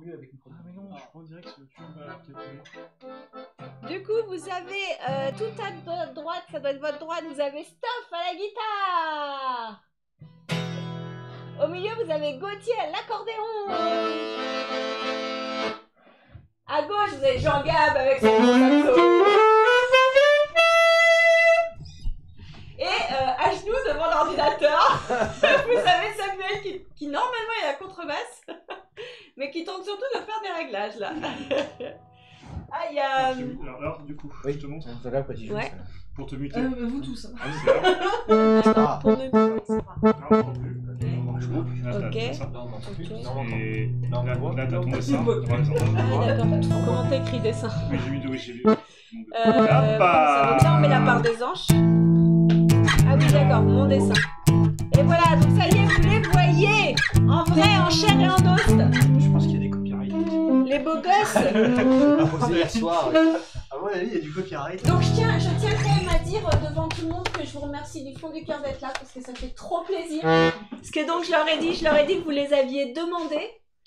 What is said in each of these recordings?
mieux avec une première. Ah mais non, je suis pas en direct sur YouTube. Du coup, vous avez tout à droite, ça doit être votre droite, vous avez Stoff à la guitare. Au milieu, vous avez Gauthier à l'accordéon. À gauche, vous avez Jean-Gab avec son gros saxo. Et à genoux devant l'ordinateur, vous avez Samuel qui normalement est à la contrebasse, mais qui tente surtout de faire des réglages là. Ah, il y a... Alors, du coup, Oui, je te montre. ça va, petit jeu. Ouais. Pour te muter. Vous tous. Ah, c'est là. Ah, Pour me... Non, non plus. Là, Ok. t'as ça. Ok. Et Non, là, on là, t'as ton voit. dessin, par exemple. Ah d'accord, comment t'écris dessin? Mais j'ai mis deux, oui, j'ai vu. Ça va bien, on met la part des anges. Ah oui d'accord, mon dessin. Et voilà, donc ça y est, vous les voyez en vrai, en chair et en os. Je pense qu'il y a des copyrights. Les beaux gosses. posé hier soir. À mon avis, il y a du copyright. Donc je tiens quand même à dire devant tout le monde que je vous remercie du fond du cœur d'être là parce que ça fait trop plaisir. Parce que donc je leur ai dit que vous les aviez demandés.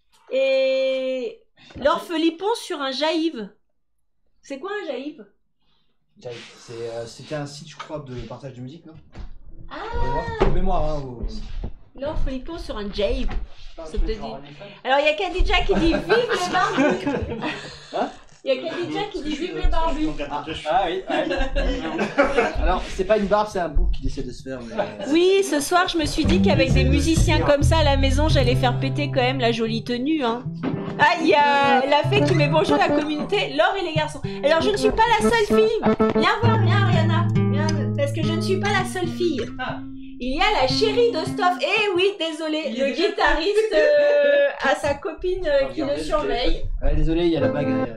Et l'orphelipon sur un jaïve. C'est quoi un jaïve? C'était un site, je crois, de partage de musique, non? Ah, de mémoire, hein. l'orphelipon sur un jaïve. Ça te dit. Alors il y a Khadija qui dit vive les barbus. Hein? Il y a Khadija qui dit vive les barbus. Ah oui, alors, c'est pas une barbe, c'est un bouc qui essaie de se faire. Mais... Oui, ce soir je me suis dit qu'avec des musiciens comme ça à la maison, j'allais faire péter quand même la jolie tenue. Hein. Ah, il y a la fée qui met bonjour à la communauté, Laure et les garçons. Alors je ne suis pas la seule fille. Viens voir, viens Ariana. Viens, parce que je ne suis pas la seule fille. Il y a la chérie de Stoff. Eh oui, désolé, le guitariste a sa copine qui le surveille. Ouais, désolé, il y a la bague derrière.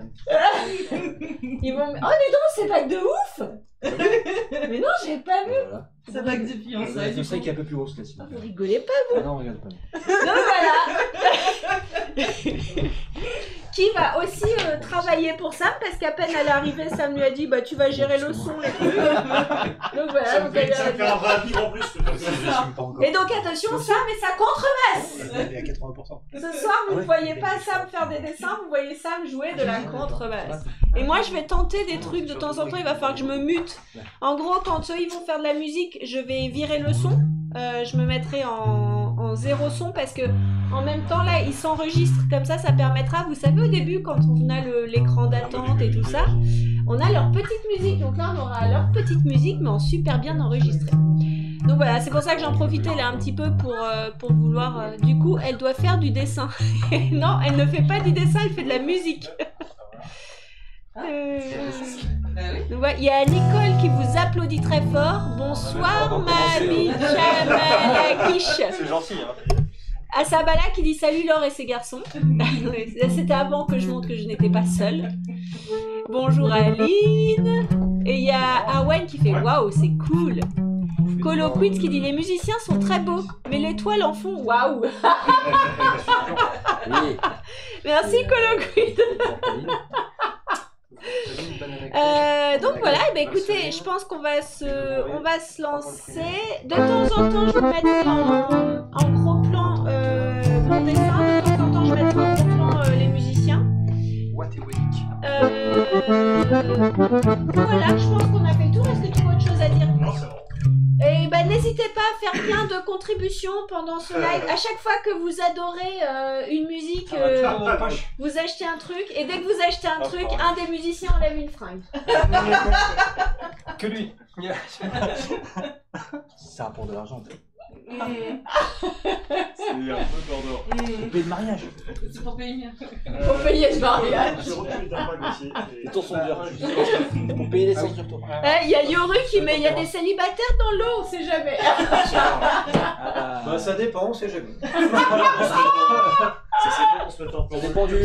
Ils vont... Oh, dis donc, c'est bague de ouf. Mais non, j'ai pas vu. Voilà. Ça va que des fiançailles. Je sais qu'il est un peu plus haut ce là-ci. Vous rigolez pas, vous. Ah non, regarde pas. Donc voilà. Qui va aussi travailler pour Sam parce qu'à peine elle est arrivée, Sam lui a dit bah tu vas gérer le son et tout. Donc voilà. Donc elle Ça fait un vrai habit en plus. et donc attention, Sam et sa contrebasse. Il est à 80%. Ce soir vous ne voyez pas Sam faire des dessins, vous voyez Sam jouer de la contrebasse. Et moi je vais tenter des trucs de temps en temps, il va falloir que je me mute. En gros quand ils vont faire de la musique, je vais virer le son. Je me mettrai en zéro son parce que en même temps là ils s'enregistrent comme ça permettra, vous savez au début quand on a l'écran d'attente et tout ça, on a leur petite musique, donc là on aura leur petite musique mais en super bien enregistrée. Donc voilà, c'est pour ça que j'en profitais là un petit peu pour vouloir, du coup elle doit faire du dessin. Non, elle ne fait pas du dessin, elle fait de la musique. Donc voilà, il y a Nicole qui vous applaudit très fort. Bonsoir ma biche. C'est gentil, hein. Asabala qui dit salut Laure et ses garçons. C'était avant que je montre que je n'étais pas seule. Bonjour Aline. Et il y a Arwen qui fait waouh, c'est cool. Coloquid qui dit les musiciens sont très beaux, mais les toiles en font waouh. Oui. Merci Coloquid. Donc voilà, et ben écoutez, je pense qu'on va se lancer. De temps en temps, je vais mettre en gros plan mon dessin. De temps en temps, je vais mettre en gros plan les musiciens. Voilà, je pense qu'on a fait le tour. Est-ce que tu as autre chose à dire? Non, c'est bon. Et ben n'hésitez pas à faire plein de contributions pendant ce live. À chaque fois que vous adorez une musique, vous achetez un truc. Et dès que vous achetez un truc, un des musiciens enlève une fringue. Que lui. C'est un pour de l'argent. C'est un peu d'ordre. Pour payer le mariage. C'est pour payer. Pour payer le mariage. Je recule d'un pas aussi. Les tours sont durs. Pour payer les séances de retour. Il y a Yoru qui met, il y a des célibataires dans l'eau, on sait jamais. Bah ça dépend, on sait jamais. Ça dépend du...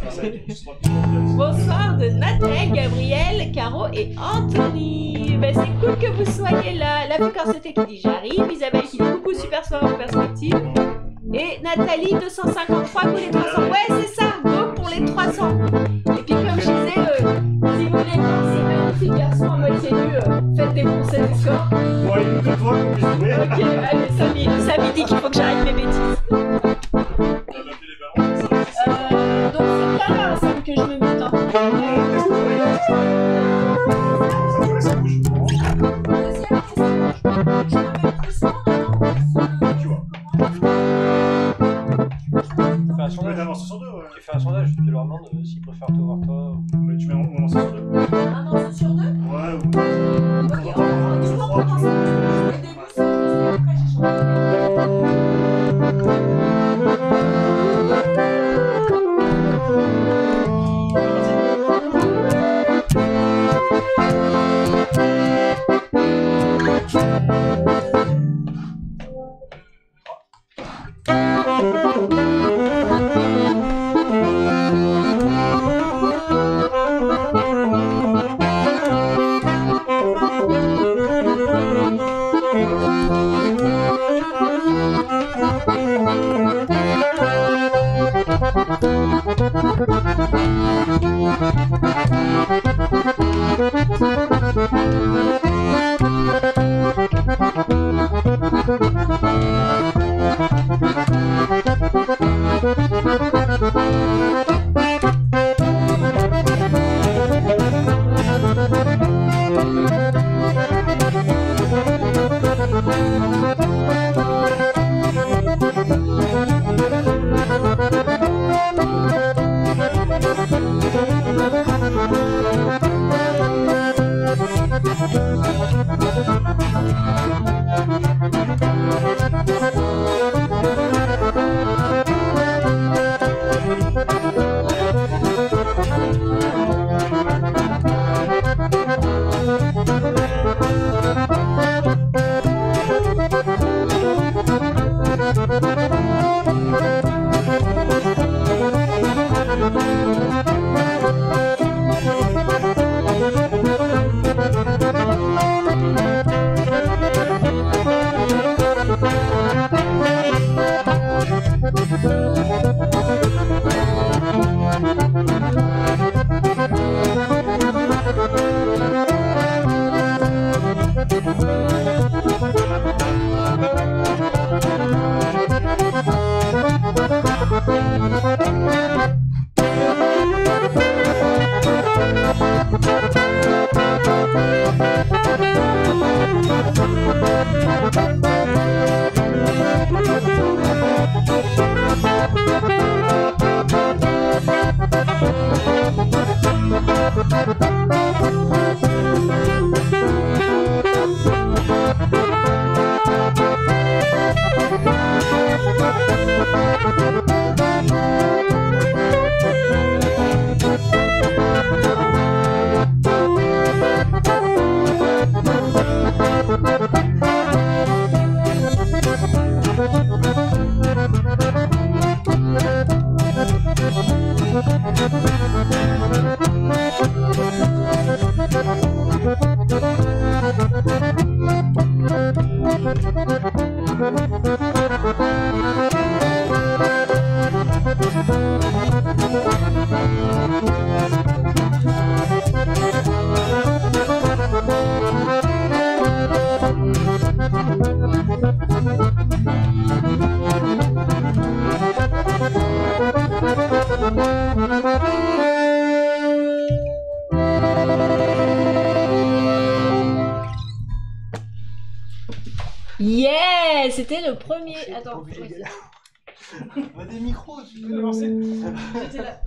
Bonsoir de Nathalie, Gabriel, Caro et Anthony. Ben, c'est cool que vous soyez là. La Corseté qui dit j'arrive, Isabelle qui dit coucou super soirée en perspective. Et Nathalie 253 pour les 300. Ouais c'est ça, go pour les 300. Et puis comme je disais, si vous voulez participer aux filles garçons à moitié nus, faites défoncer les scores. Bon allez, une fois qu'on puisse jouer. Ok, allez, Samy dit qu'il faut que j'arrête mes bêtises. Donc rare, ça que je me mute. Hein. Ça bouge. Deuxième question. Je me mets plus souvent, Tu vois. Fais un Tu peux sondage. t'avancer sur 2, ouais. Tu fais un sondage, tu leur demandes s'ils préfèrent te voir toi. Mais tu mets un morceau sur 2. un morceau sur deux. Ouais, ou... Ok, on commence. Le début, c'est juste et après j'ai changé. Yeah, c'était le premier. Attends. On a des micros, tu peux lancer. J'étais là.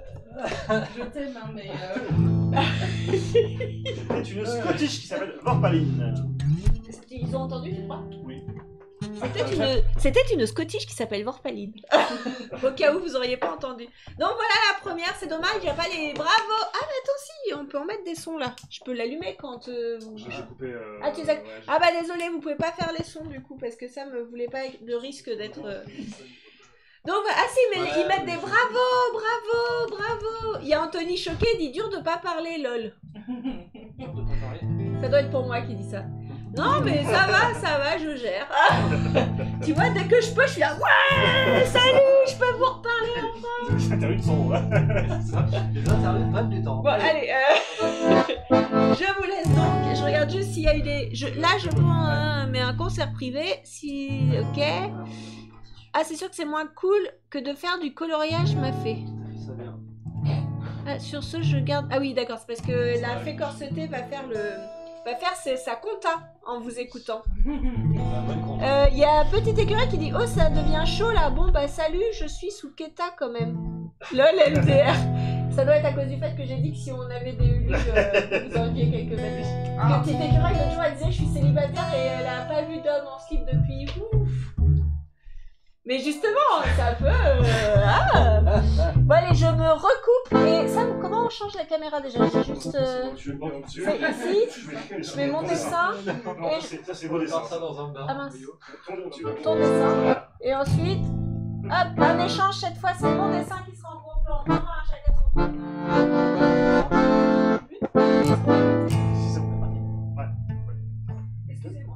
Je t'aime, hein, mais. C'est une Scottish qui s'appelle Vorpaline. Ils ont entendu, tu crois? Oui. C'était une Scottish qui s'appelle Vorpaline. Au cas où vous auriez pas entendu. Donc voilà la première, c'est dommage, il n'y a pas les bravo. Ah mais attends si, on peut en mettre des sons là. Je peux l'allumer quand J'ai coupé. Ah, tu sais... ah bah désolé, vous pouvez pas faire les sons du coup parce que ça me voulait pas de risque d'être. Donc ah si, mais ils mettent des bravo, bravo, bravo. Il y a Anthony Choquet, dit dur de pas parler lol. Ça doit être pour moi qui dit ça. Non mais ça va, je gère. Tu vois, dès que je peux, je suis là, ouais, salut, je peux vous reparler enfin. C'est interview de son. Les interviews prennent du temps. Bon, allez, je vous laisse donc. Je regarde juste s'il y a eu des. Là, je prends mais un concert privé. Si. Ok. Ah, c'est sûr que c'est moins cool que de faire du coloriage m'a fait. Ça vient. sur ce, je garde... Ah oui, d'accord, c'est parce que la fée corsetée va faire sa compta en vous écoutant. Il y a un petit écureuil qui dit « Oh, ça devient chaud là. Bon, bah salut, je suis sous Keta quand même. » LOL, LDR. Ça doit être à cause du fait que j'ai dit que si on avait des Ulu, vous auriez quelques belles. Le petit écureuil, l'autre jour, elle disait « Je suis célibataire et elle a pas vu d'homme en slip depuis... » Ouf. Mais justement, ça peut... Bon allez, je me recoupe. Et ça, comment on change la caméra déjà? J'ai juste... Je vais pas au-dessus. C'est ici. Je vais monter ça. Non, ça c'est vos dessins. Ah mince. Tourne au-dessus. Ton dessin. Et ensuite, hop, un échange cette fois, c'est mon dessin qui sera en gros plan. Chacun son tour. Si ça vous fait partie. Ouais. Excusez-moi.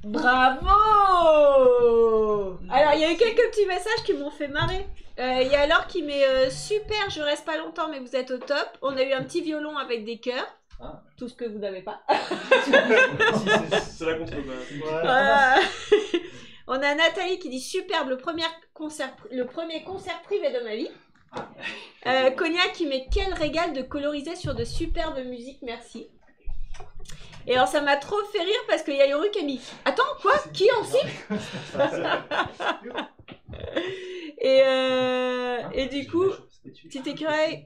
Bravo! Alors, il y a eu quelques petits messages qui m'ont fait marrer. Il y a Laure qui met super, je reste pas longtemps, mais vous êtes au top. On a eu un petit violon avec des cœurs. Ah. Tout ce que vous n'avez pas. C'est la contreballe. On a Nathalie qui dit superbe, le premier concert privé de ma vie. Cognac qui met quel régal de coloriser sur de superbes musiques, merci. Et alors ça m'a trop fait rire parce qu'il y a Yoru qui a mis attends quoi, qui en cible? Et du coup petit écureuil.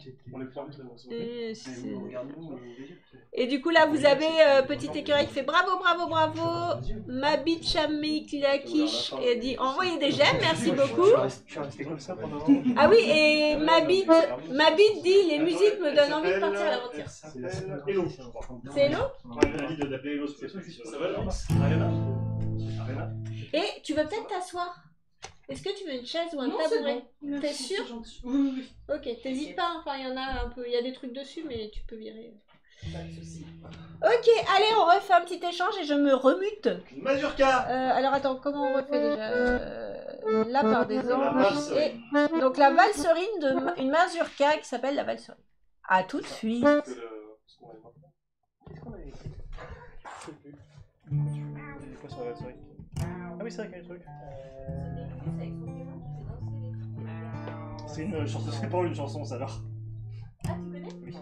Et du coup là vous avez petit écureuil qui fait bravo bravo bravo. Mabit Chamiklakish et dit envoyez des j'aime, merci beaucoup. Tu es resté comme ça pendant. Ah oui, et Mabit dit les musiques me donnent envie de partir à l'aventure. Hello, je crois. C'est Hello? Elle a dit d'appeler Hello, ça va là? Arena. Et tu veux peut-être t'asseoir? Est-ce que tu veux une chaise ou un Non, c'est tabouret? bon. T'es Merci, sûr? c'est gentil. Oui, oui. Ok, t'hésites pas, enfin il y en a un peu, il y a des trucs dessus mais tu peux virer. Pas de soucis. Ok, allez on refait un petit échange et je me remute. Mazurka. Alors attends, comment on refait déjà la part des La anges valserine. et... Donc la valserine une mazurka qui s'appelle la valserine. À tout de suite. Qu'est-ce qu'on avait écrit? Je sais plus. C'est quoi sur la souris? Ah oui, c'est vrai qu'il y a des trucs. C'est une chanson, c'est pas une chanson ça alors. Ah tu connais? Oui.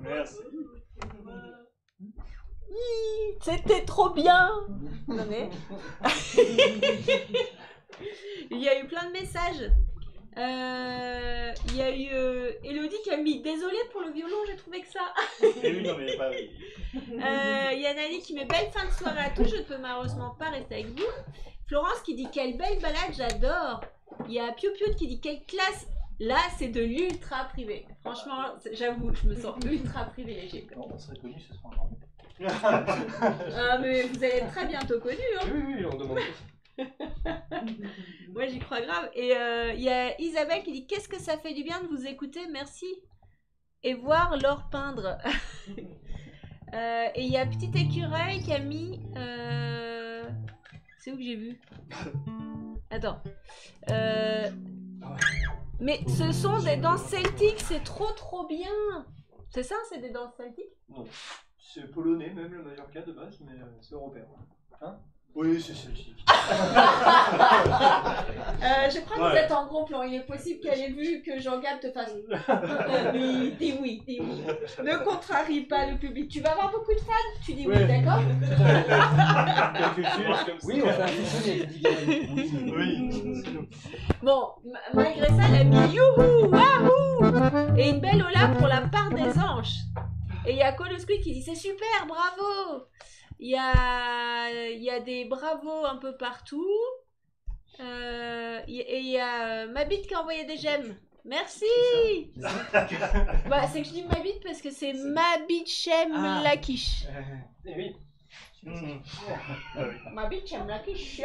Merci. C'était trop bien. Non, mais... Il y a eu plein de messages. Il y a eu Elodie qui a mis désolé pour le violon, j'ai trouvé que ça. Et oui, non, mais pas. Il y a Nani qui met belle fin de soirée à tous, je ne peux malheureusement pas rester avec vous. Florence qui dit quelle belle balade, j'adore. Il y a Piu Piu qui dit quelle classe. Là, c'est de l'ultra privé. Franchement, j'avoue, je me sens ultra privilégiée. On serait connus ce soir. Ah, mais vous allez être très bientôt connus. Hein. Oui, on demande. Moi, j'y crois grave. Et il y a Isabelle qui dit qu'est-ce que ça fait du bien de vous écouter, merci. Et voir l'or peindre. Et il y a Petit Écureuil qui a mis. C'est où que j'ai vu? Attends. Mais ce sont des danses celtiques, c'est trop bien. C'est ça, c'est des danses celtiques? Non. C'est polonais, même le Majorca de base, mais c'est européen. Hein? Oui, c'est celtique. Je crois que vous êtes en gros plan. Il est possible qu'elle ait vu que Jean-Gab te fasse. Oui, dis oui, dis oui. Ne contrarie pas le public. Tu vas avoir beaucoup de fans? Tu dis oui, d'accord? Oui, on fait un fusionné. Oui. Bon, malgré ça, elle a mis youhou, wahou et une belle Ola pour la part des anges. Et il y a Kolosqui qui dit c'est super, bravo. Il y a des bravos un peu partout. Et il y a Mabit qui a envoyé des j'aime. Merci. Bah, c'est que je dis Mabit parce que c'est Mabit Chem Lakish. Eh oui. Mabit Chem Lakish.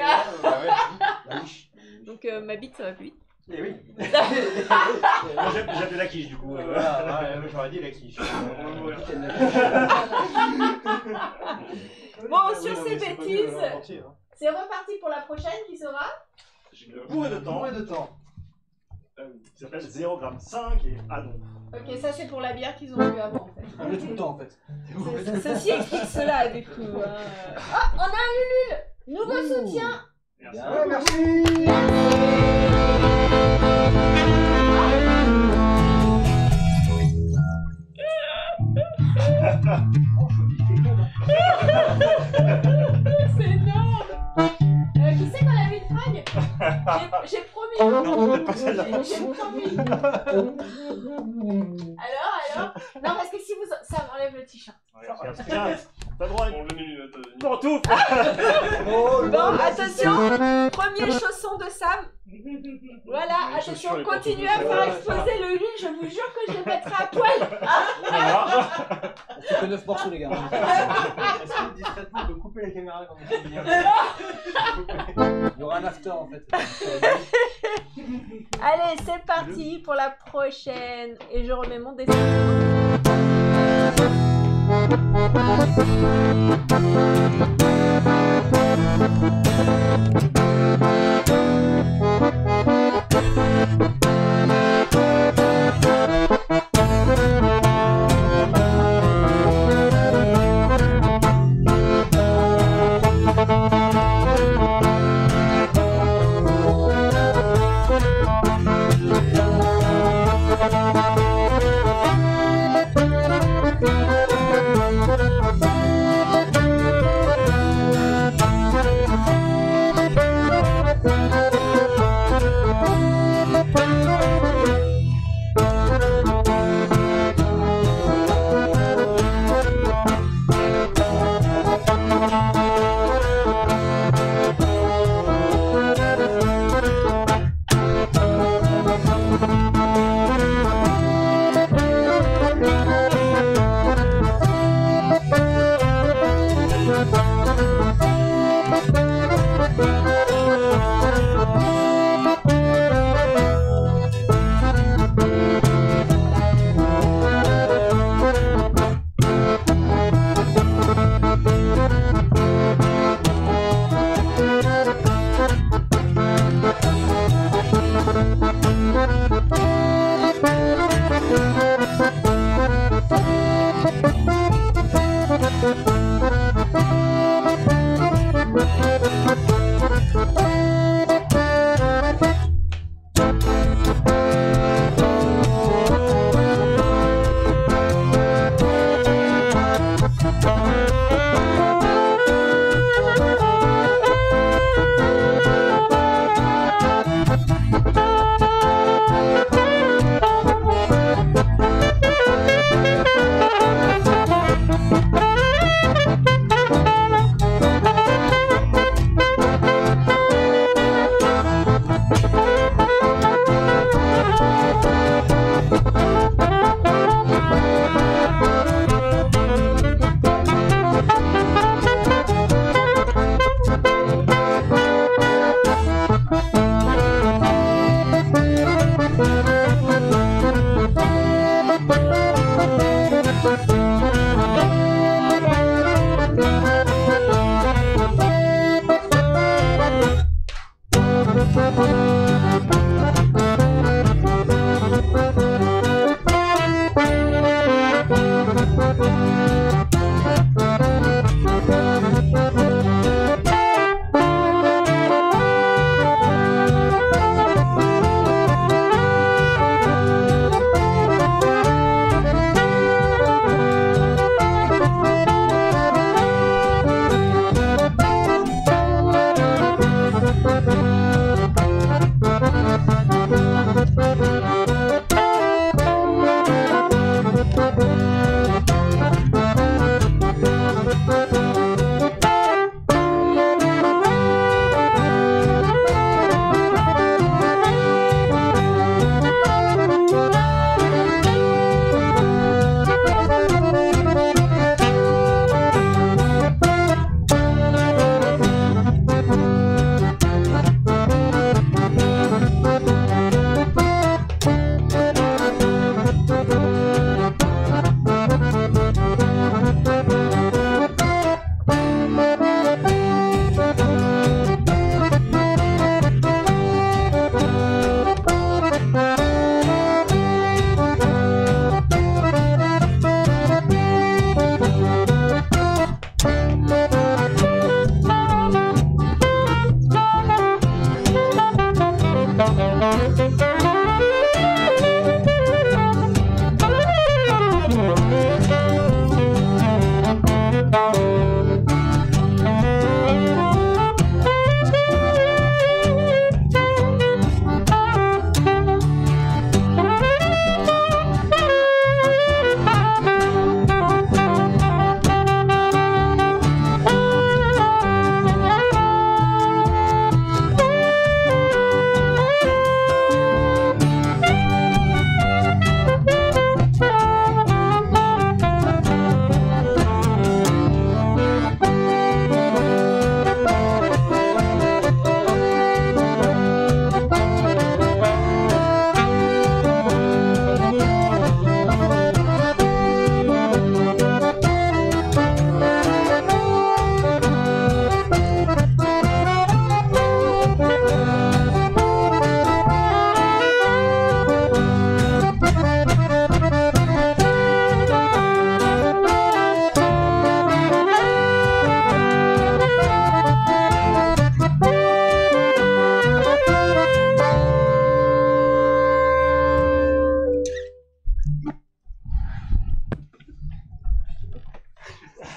Donc Mabit ça va plus vite. Eh oui. Moi, j'appelle la quiche du coup. J'aurais dit la quiche. Bon, sur ces bêtises, c'est reparti pour la prochaine qui sera Bourré de temps. Qui s'appelle 0,5 g et Adon. Ok, ça c'est pour la bière qu'ils ont bu avant en fait. On est tout le temps en fait. Ceci explique cela du coup. Ah, on a un Lulule. Nouveau soutien. Merci. Ouais, merci. C'est énorme. Qui c'est qu'on a vu une frag? J'ai promis. Non, peut-être pas celle-là. J'ai promis. Alors non, parce que si vous... Ça m'enlève le t-shirt. Tiens, t'as droit à une pantoufle. Bon, attention. Premier chausson de Sam. Voilà, attention, continuez à faire exploser le lit. Je vous jure que je le mettrai à poil. On fait que 9 morceaux les gars. Est-ce que discrètement on peut couper la caméra quand on fait bien? Il y aura un after en fait. Allez, c'est parti pour la prochaine. Et je remets mon dessin.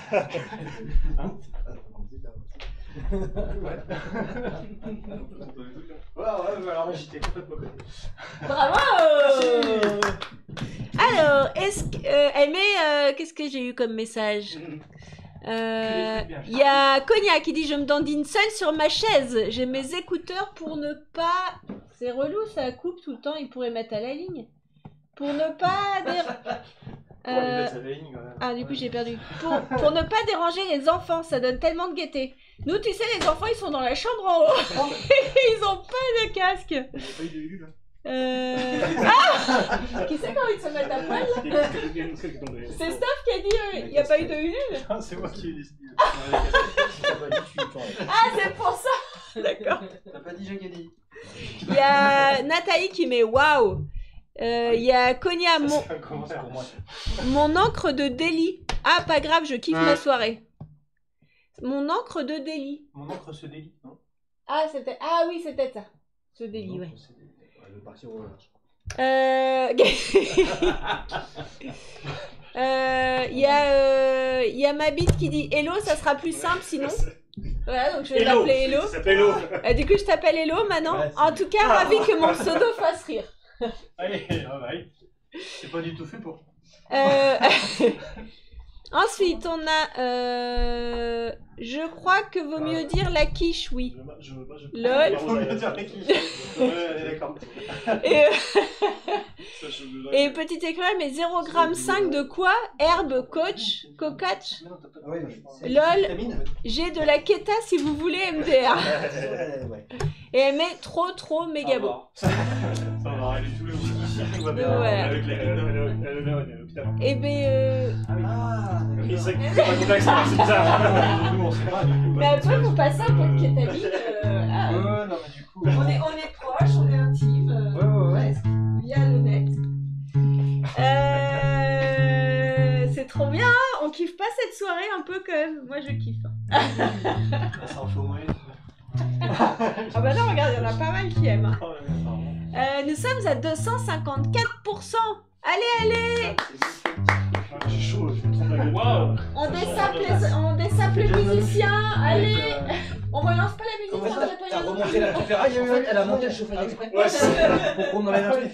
Alors j'étais complètement côté. Bravo. Alors, est-ce que elle met qu'est-ce que j'ai eu comme message? Il y a Konya qui dit je me dandine seule sur ma chaise. J'ai mes écouteurs pour ne pas. C'est relou, ça coupe tout le temps. Il pourrait mettre à la ligne. Pour ne pas. Ah, du coup, j'ai perdu. Pour ne pas déranger les enfants, ça donne tellement de gaieté. Nous, tu sais, les enfants, ils sont dans la chambre en haut. Ils ont pas de casque. Il n'y a pas eu de Ulu là. Ah, qui c'est qui a envie de se mettre à poil là? C'est Steph qui a dit il n'y a pas eu de Ulule. C'est moi qui ai décidé. Ah, c'est pour ça. D'accord. T'as pas dit Jacques a dit. Il y a Nathalie qui met waouh. Il y a Konya, mon encre de délit. Ah, pas grave, je kiffe la soirée. Mon encre de délit. Mon encre se délie, non? Ah, c'était. Ah oui, c'était ça. Ce délit, ouais. Je vais partir au large. Il y a ma bite qui dit Hello, ça sera plus simple sinon. Voilà, donc je vais l'appeler Hello. Du coup, je t'appelle Hello maintenant. Ouais, en tout cas, ravi que mon pseudo fasse rire. Allez, c'est pas du tout fait pour. Ensuite, on a. Je crois que vaut mieux dire la quiche, oui. LOL. D'accord. Et petite école, mais 0,5 g de quoi? Herbe, coach, cocache. LOL. J'ai de la keta si vous voulez MDR. Et elle met trop méga beau. Ça va, elle est tous les jours. Ouais. Avec la Et ben. c'est bizarre. Nous, on sait pas, du coup. Mais après, vous passez un peu de kétamine. Non, mais du coup. On est proches, on est intimes. Ouais. Via le net. C'est trop bien, hein. On kiffe pas cette soirée un peu quand même. Moi, je kiffe. Ça en fait au moins. Ah bah non, regarde, il y en a pas mal qui aiment. Nous sommes à 254%. Allez. J'ai chaud, je me trompe la gueule. On dessape les musiciens. Allez. On relance pas la musique quand il n'y a pas T'as eu remonté la température, elle a monté le chauffage exprès. Ouais, Pour qu'on enlève un truc.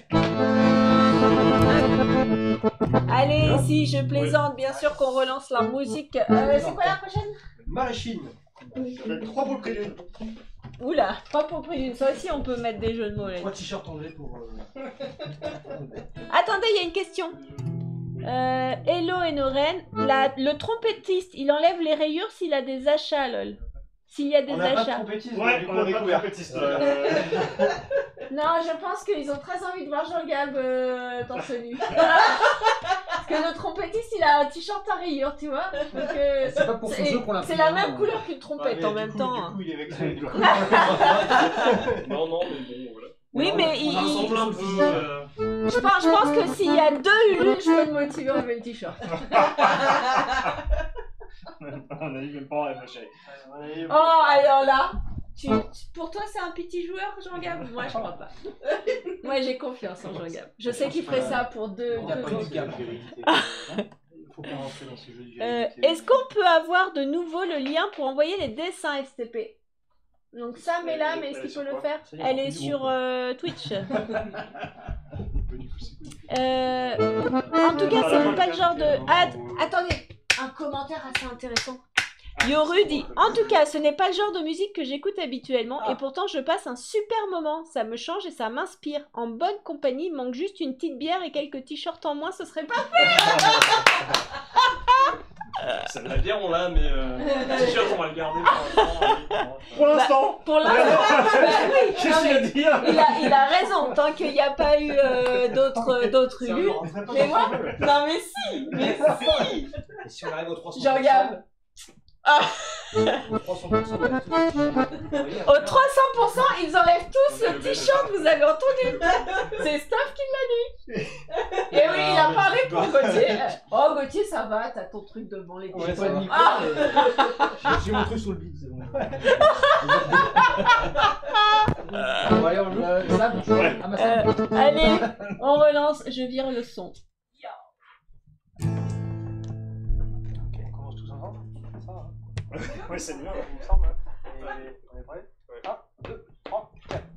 Allez, si je plaisante, bien sûr qu'on relance la musique. C'est quoi la prochaine? Machine. 3 pour le prix d'une. Oula, 3 pour le prix d'une. Ça aussi, on peut mettre des jeux de mots là. 3 t-shirts enlevés pour. Attendez, il y a une question. Hello Enoren, le trompettiste, il enlève les rayures s'il a des achats, lol. S'il y a des On a pas de achats. trompettisme, Ouais, du coup, on a pas de compétiste. Non, je pense qu'ils ont très envie de voir Jean-Gab torse nu. Parce que le trompettiste, il a un t-shirt à rayures, tu vois. Donc, C'est pas pour son jeu qu'on l'a c'est pris, la hein. même couleur qu'une trompette en même temps. Du hein. coup, il est vexé. Du coup. Non, mais bon, voilà. Oui, mais On rassemble un peu. je pense que s'il y a 2 Ulule, je peux le motiver à enlever le t-shirt. On a eu même pas ma chérie. Oh, alors là, pour toi, c'est un petit joueur, Jean-Gab? Moi, je crois pas. Moi, j'ai confiance en Jean-Gab. Je sais qu'il ferait ça pour deux. Il a pas autres. eu de gamme. Faut pas rentrer dans ces jeux de Est-ce qu'on peut avoir de nouveau le lien pour envoyer les dessins STP? Donc Sam est là, mais est-ce qu'il peut le faire? Elle est sur Twitch. En tout cas, c'est pas le genre de... Attendez, un commentaire assez intéressant. Yoru dit « En tout cas, ce n'est pas le genre de musique que j'écoute habituellement et pourtant je passe un super moment. Ça me change et ça m'inspire. En bonne compagnie, il manque juste une petite bière et quelques t-shirts en moins, ce serait pas... Ça de la bière, on l'a, mais le t-shirt, on va le garder Pour l'instant. Pour l'instant, oui, Qu'est-ce qu'il a dit hein? il a raison, tant qu'il n'y a pas eu d'autres Ulule. Mais moi, non mais si, mais si. Et si on arrive au 300%. Je regarde. Ah. Au 300%, Au 300%, ils enlèvent tous le t-shirt, vous avez entendu? C'est Steph qui l'a dit. Et oui, il a parlé pour Gauthier. Oh Gauthier, ça va, t'as ton truc devant les Ouais, t-shirts. ça va. Ah. J'ai mon truc sur le bide, c'est bon. Bon, allez, on joue. Ça, Ouais. ah, bah, ça. Allez, on relance, je vire le son. On commence tous ensemble. Oui, c'est mieux. Il me semble. Allez, on est prêts? 1, 2, 3,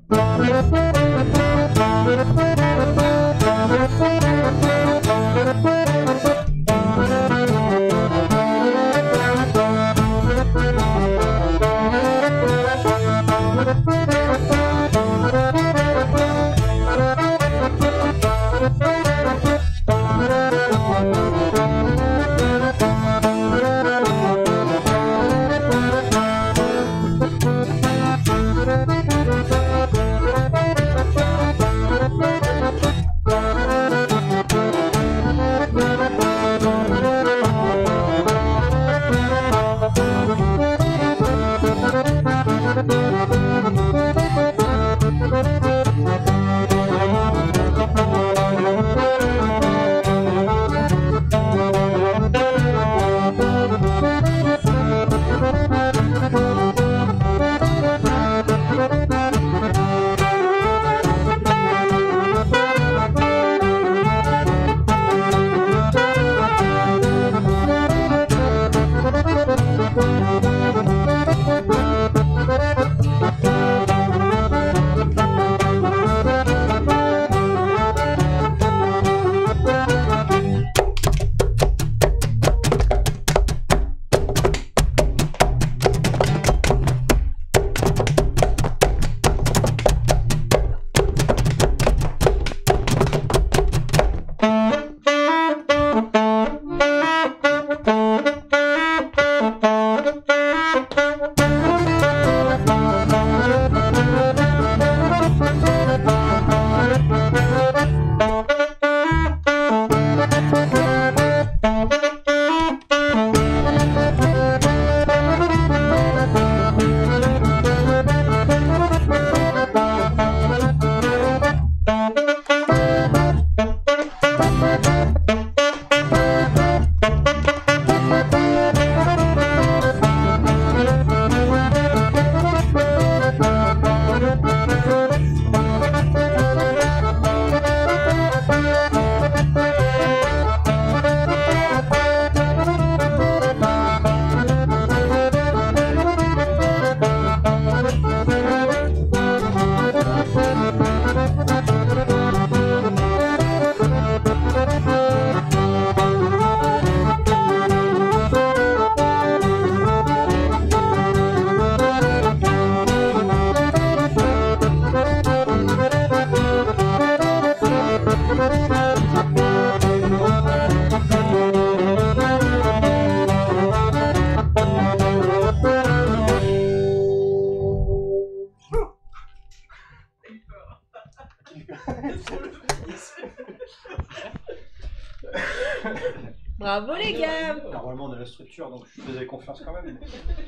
4. Bravo les gars. Normalement on a la structure donc je faisais confiance quand même.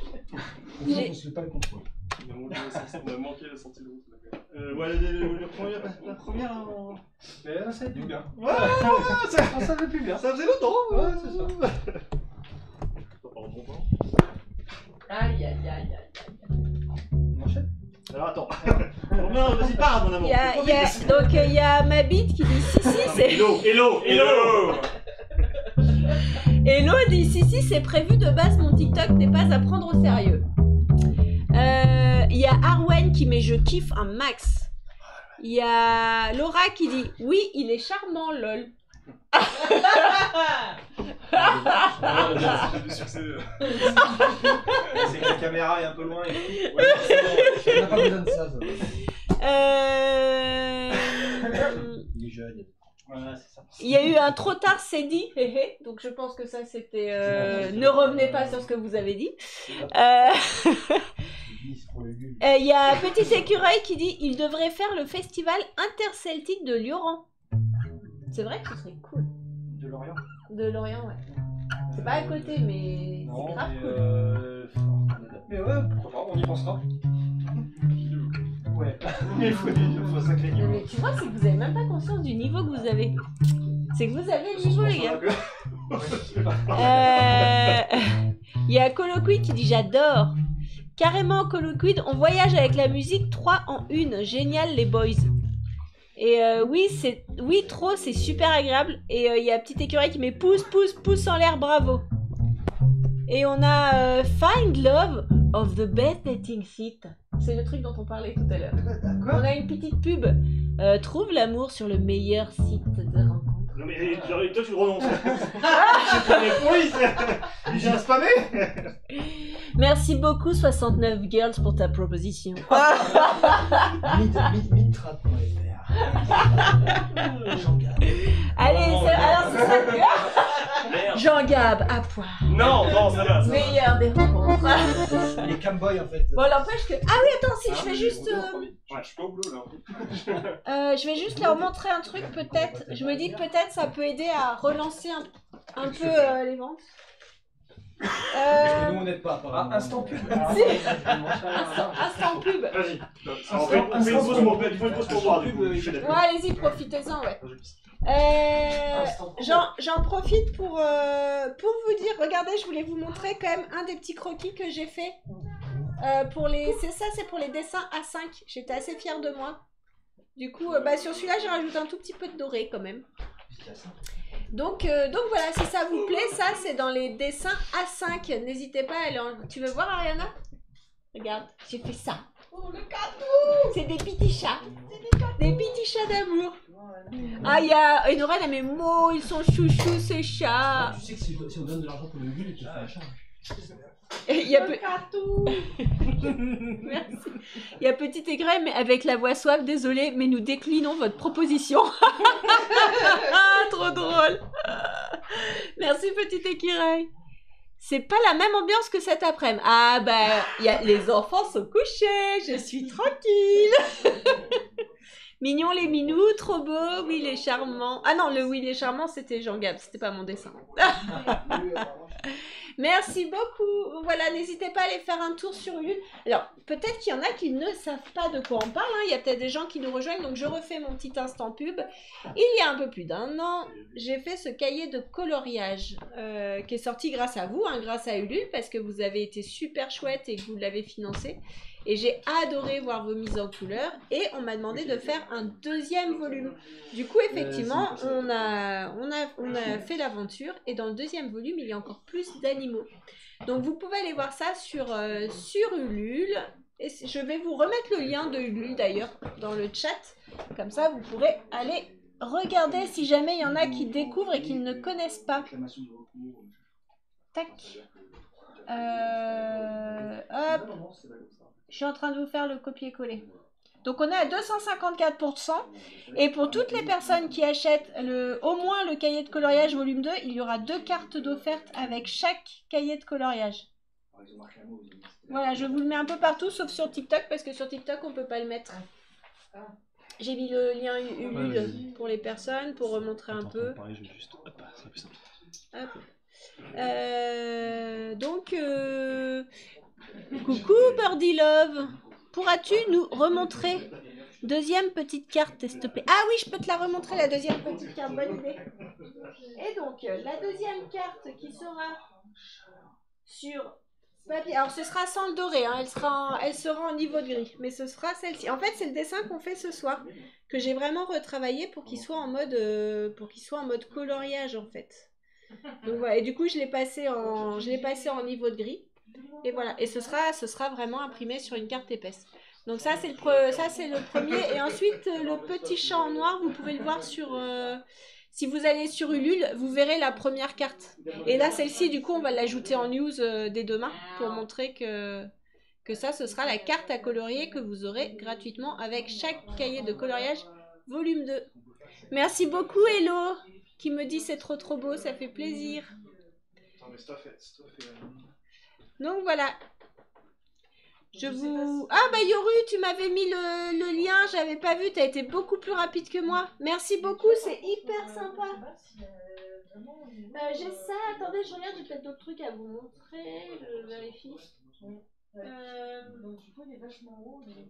J'ai- On se fait pas le contrôle. On a manqué la sortie de route. Ouais, la première. Mais là ça va plus bien. Ouais, Ça va plus bien. ça faisait longtemps. Ouais, c'est ça. Ça part en bon temps. Aïe, aïe, aïe, aïe. On enchaîne. Alors attends. Romain, vas-y, parle mon amour. Donc il y a ma bite qui dit si c'est. Hello. Hello dit si c'est prévu de base, mon TikTok n'est pas à prendre au sérieux. Il y a Arwen qui met je kiffe un max. Il y a Laura qui dit oui il est charmant lol. J'ai du succès. C'est que la caméra est un peu loin et tout. On n'a pas besoin de ça. Il est jeune. Voilà, c'est ça. Il y a eu un trop tard c'est dit, donc je pense que ça c'était ne revenez pas sur ce que vous avez dit. Il y a Petit Écureuil qui dit il devrait faire le festival interceltique de Lioran. C'est vrai que ce serait cool. De Lorient. De Lorient, ouais. C'est pas à côté, mais Non, c'est grave mais, cool. mais ouais, pourquoi pas, on y pensera. Ouais, il faut sacré Non, niveau. mais tu vois, c'est que vous avez même pas conscience du niveau que vous avez. C'est que vous avez le niveau, les gars. Il y a Coloquid qui dit j'adore. Carrément Coloquid, on voyage avec la musique 3 en 1. Génial les boys. Et oui, trop, c'est super agréable. Et il y a Petit Écureuil qui met pouce en l'air, bravo. Et on a Find Love of the Best Dating Site. C'est le truc dont on parlait tout à l'heure. On a une petite pub. Trouve l'amour sur le meilleur site de rencontre. Non mais toi tu renonces. Je connais pour lui, il vient spammer. Merci beaucoup 69 Girls pour ta proposition. Allez, alors c'est ça. Jean Gab à poil. Non, ça va. Meilleur des rencontres. Les camboys en fait. Bon, n'empêche que. Ah oui, attends, si je vais juste. Ouais, je suis pas au bleu là. Je vais juste leur montrer un truc, peut-être. Je me dis que peut-être ça peut aider à relancer un peu les ventes. Nous on n'aide pas apparemment. Instant pub. Si. Instant pub. Vas-y. On fait une pause pour boire du coup. Ouais, allez-y, profitez-en, ouais. J'en profite pour vous dire, regardez, je voulais vous montrer quand même un des petits croquis que j'ai fait. C'est pour les dessins A5. J'étais assez fière de moi. Du coup, sur celui-là, j'ai rajouté un tout petit peu de doré quand même. Donc voilà, si ça vous plaît, ça c'est dans les dessins A5. N'hésitez pas à aller en... Tu veux voir, Ariana? Regarde, j'ai fait ça. Oh, le cadeau! C'est des petits chats. Des petits chats d'amour. Ah, il y a Enora, elle a mes mots, ils sont chouchous ces chats. Tu sais que si on donne de l'argent pour le Gul, tu fais un chat. Il y a Merci. Il y a Petit Aigret, mais avec la voix suave, désolé, mais nous déclinons votre proposition. Trop drôle. Merci Petit Écureuil. C'est pas la même ambiance que cet après-midi. Ah les enfants sont couchés, je suis tranquille. Mignons les minous, trop beaux, oui les charmants. Ah non, le oui les charmants c'était Jean Gab, c'était pas mon dessin. Merci beaucoup. Voilà, n'hésitez pas à aller faire un tour sur Ulule. Alors, peut-être qu'il y en a qui ne savent pas de quoi on parle. Il y a peut-être des gens qui nous rejoignent, donc je refais mon petit instant pub. Il y a un peu plus d'un an, j'ai fait ce cahier de coloriage qui est sorti grâce à vous, grâce à Ulule, parce que vous avez été super chouette et que vous l'avez financé. Et j'ai adoré voir vos mises en couleur et on m'a demandé de faire un deuxième volume. Du coup, effectivement, on a fait l'aventure et dans le deuxième volume, il y a encore plus d'animaux. Donc, vous pouvez aller voir ça sur Ulule. Et je vais vous remettre le lien de Ulule d'ailleurs dans le chat. Comme ça, vous pourrez aller regarder si jamais il y en a qui découvrent et qui ne connaissent pas. Tac. Hop. Je suis en train de vous faire le copier-coller. Donc on est à 254%. Et pour toutes les personnes qui achètent au moins le cahier de coloriage volume 2, il y aura 2 cartes d'offerte avec chaque cahier de coloriage. Voilà, je vous le mets un peu partout, sauf sur TikTok, parce que sur TikTok, on ne peut pas le mettre. J'ai mis le lien Ulule pour les personnes, pour remontrer un peu. Pareil, je vais juste... Hop, ça sera plus simple. Donc, coucou Birdie Love, pourras-tu nous remontrer deuxième petite carte, s'il te plaît? Ah oui, je peux te la remontrer, la deuxième petite carte, bonne idée. Et donc, la deuxième carte qui sera sur papier, alors ce sera sans le doré, elle sera en niveau de gris, mais ce sera celle-ci. En fait, c'est le dessin qu'on fait ce soir, que j'ai vraiment retravaillé pour qu'il soit en mode coloriage en fait. Donc voilà, et du coup je l'ai passé en niveau de gris et voilà, et ce sera vraiment imprimé sur une carte épaisse. Donc ça c'est le premier, et ensuite le petit chat en noir, vous pouvez le voir sur si vous allez sur Ulule, vous verrez la première carte. Et là celle-ci du coup on va l'ajouter en news dès demain pour montrer que ça ce sera la carte à colorier que vous aurez gratuitement avec chaque cahier de coloriage volume 2. Merci beaucoup Hello qui me dit c'est trop beau, ça fait plaisir. Donc voilà. Ah bah Yoru, tu m'avais mis le lien, j'avais pas vu, t'as été beaucoup plus rapide que moi. Merci beaucoup, c'est hyper sympa. J'ai ça, attendez, je regarde, j'ai peut-être d'autres trucs à vous montrer, je vérifie. Donc du coup il est vachement haut, mais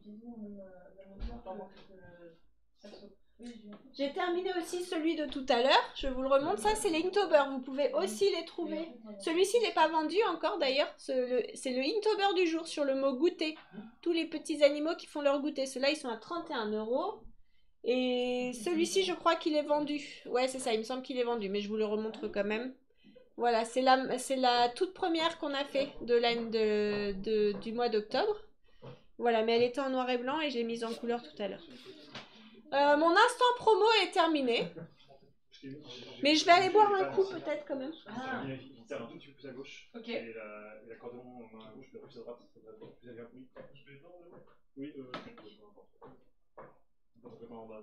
j'ai terminé aussi celui de tout à l'heure, je vous le remonte, ça c'est les Inktober, vous pouvez aussi les trouver. Celui-ci n'est pas vendu encore d'ailleurs, c'est le Inktober du jour sur le mot goûter. Tous les petits animaux qui font leur goûter, ceux-là ils sont à 31 €. Et celui-ci je crois qu'il est vendu, ouais c'est ça, il me semble qu'il est vendu, mais je vous le remontre quand même. Voilà, c'est la toute première qu'on a fait du mois d'octobre. Voilà, mais elle était en noir et blanc et je l'ai mise en couleur tout à l'heure. Mon instant promo est terminé. Mais je vais aller boire un coup peut-être quand même. Ah. Il y a un tout petit peu plus à gauche. Ok. Et l'accordéon à gauche, plus à droite. Plus à gauche, oui. Oui, vraiment en bas.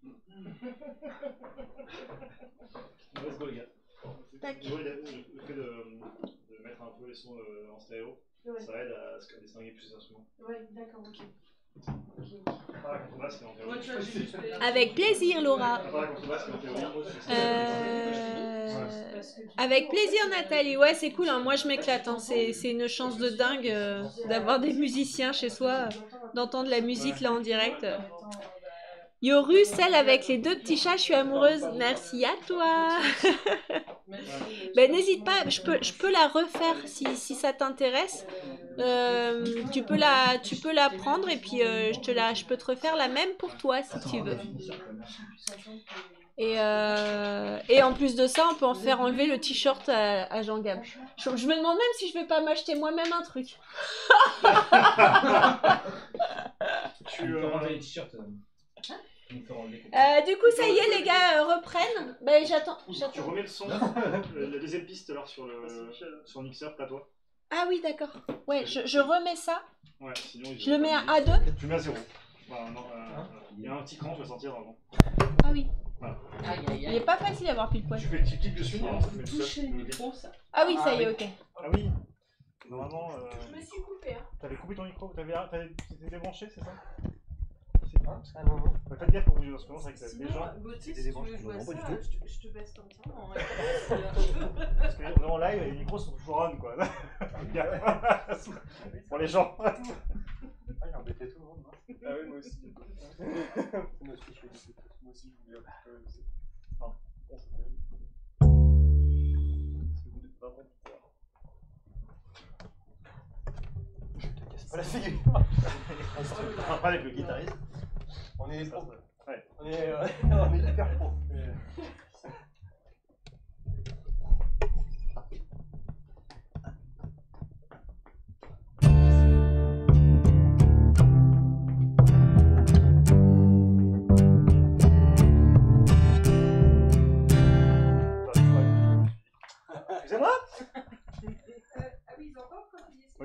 Let's go les gars. Tac. Le fait de mettre un peu les sons en stéréo, ça aide à distinguer plus les instruments. Ouais, d'accord, ok. Pas la contrebasse qui est en théorie. Avec plaisir, Laura. Pas la contrebasse qui est en théorie. Avec plaisir, Nathalie. Ouais, c'est cool. Hein. Moi, je m'éclate. Hein. C'est une chance de dingue d'avoir des musiciens chez soi, d'entendre la musique là en direct. Yoru, celle avec les 2 petits chats, je suis amoureuse. Merci à toi. Ben, n'hésite pas, je peux la refaire si ça t'intéresse. Tu peux la prendre et puis je peux te refaire la même pour toi si tu veux. Et en plus de ça, on peut en faire enlever le t-shirt à Jean-Gab. Je me demande même si je vais pas m'acheter moi-même un truc. Tu peux enlever les t-shirts. Du coup, ça y est, les gars reprennent. Ben, j'attends. Tu remets le son, la deuxième piste alors sur le mixeur, pas toi. Ah oui, d'accord. Ouais, je remets ça. Ouais, sinon, je le mets à A2. Tu mets à 0. Voilà, non, il y a un petit cran, tu vas sentir avant. Ah oui. Voilà. Il n'est pas facile d'avoir pile poil. Tu cliques dessus, ça fait tout Toucher le micro, ça. Ah oui, ça y est, ok. Ah oui. Normalement. Je me suis coupé. Hein. T'avais coupé ton micro, t'étais débranché, c'est ça? Ah non, non. Faites gaffe pour bouger l'instrument, c'est vrai que ça Sinon, déjà. Gauthier, c'est si des tu veux débranches. jouer à Non, pas ça, du tout. je te baisse entièrement. Hein. Parce que on est en live et les micros sont toujours on, quoi. Pour les gens. Ah, il a embêté tout le monde, non? Ah oui, moi aussi. Moi aussi, je voulais un petit peu. Enfin, on se fait. C'est vous n'êtes pas bon pour pouvoir. Je te casse pas la figure. Enfin, pas avec le guitariste. On est pro. Ouais. On est hyper pro. Excusez-moi. Ah oui, ils ont encore continué. Oui.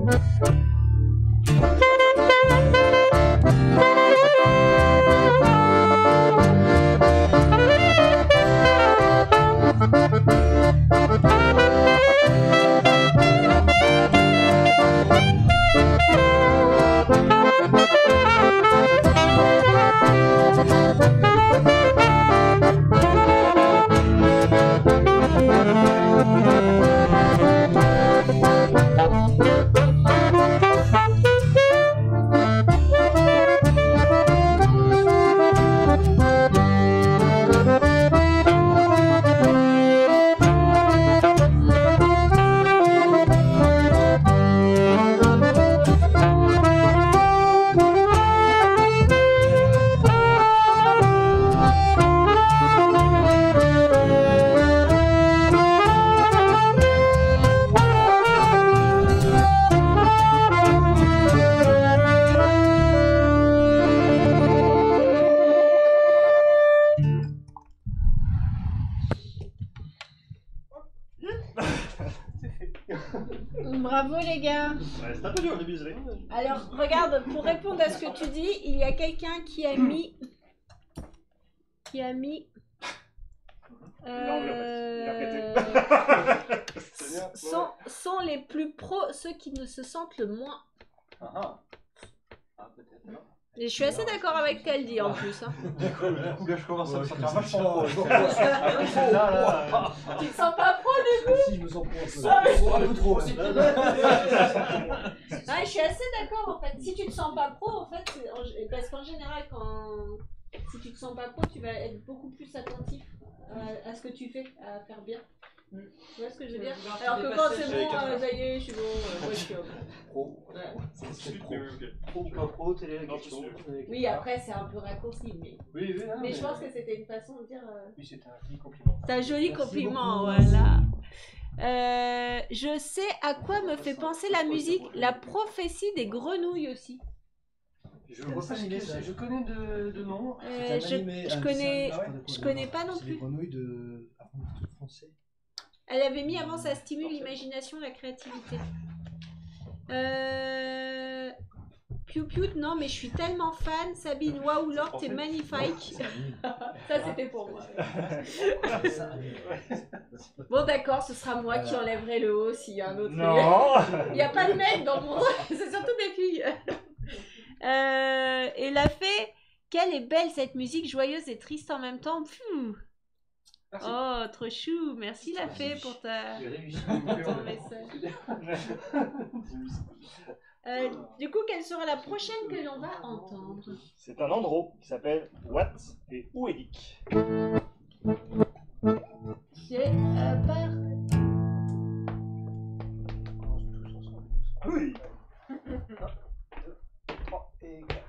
Bravo les gars. Ouais, c'est un peu dur au début, Alors regarde, pour répondre à ce que tu dis, il y a quelqu'un qui a mis... sont les plus pros ceux qui ne se sentent le moins. Et je suis assez d'accord avec ce qu'elle dit en plus. Hein. Du coup, là, je commence à me sentir vachement pro. Tu te sens pas pro du coup? Si, je me sens pro un peu trop. Ah, je suis assez d'accord en fait. Si tu te sens pas pro, en fait, parce qu'en général, si tu te sens pas pro, tu vas être beaucoup plus attentif à ce que tu fais, à faire bien. Tu vois ce que je veux dire? Alors que quand c'est bon, ça y est, je suis bon, moi je suis Pro. C'est pro. Pro ou pas pro, telle est la question. Oui, après c'est un peu raccourci, mais... Oui, mais je pense que c'était une façon de dire... Oui, c'était un joli compliment. C'est un joli compliment, voilà. Je sais à quoi me fait penser la musique, la prophétie des grenouilles aussi. Je vois pas l'idée, je connais de nom. Je connais pas non plus. Les grenouilles de français. Elle avait mis avant, ça stimule l'imagination, la créativité. Piu Piu, non, mais je suis tellement fan. Sabine, waouh, Laure, t'es magnifique. Ça, c'était pour moi. Bon, d'accord, ce sera moi qui enlèverai le haut s'il y a un autre. Non. Il n'y a pas de mec dans mon... C'est surtout des filles. Et la fée, quelle est belle cette musique, joyeuse et triste en même temps. Oh, trop chou. Merci la fée pour ton message. Du coup, quelle sera la prochaine que l'on va entendre? C'est un andro qui s'appelle What et Ouedik. C'est par... Oui. 3 et 4.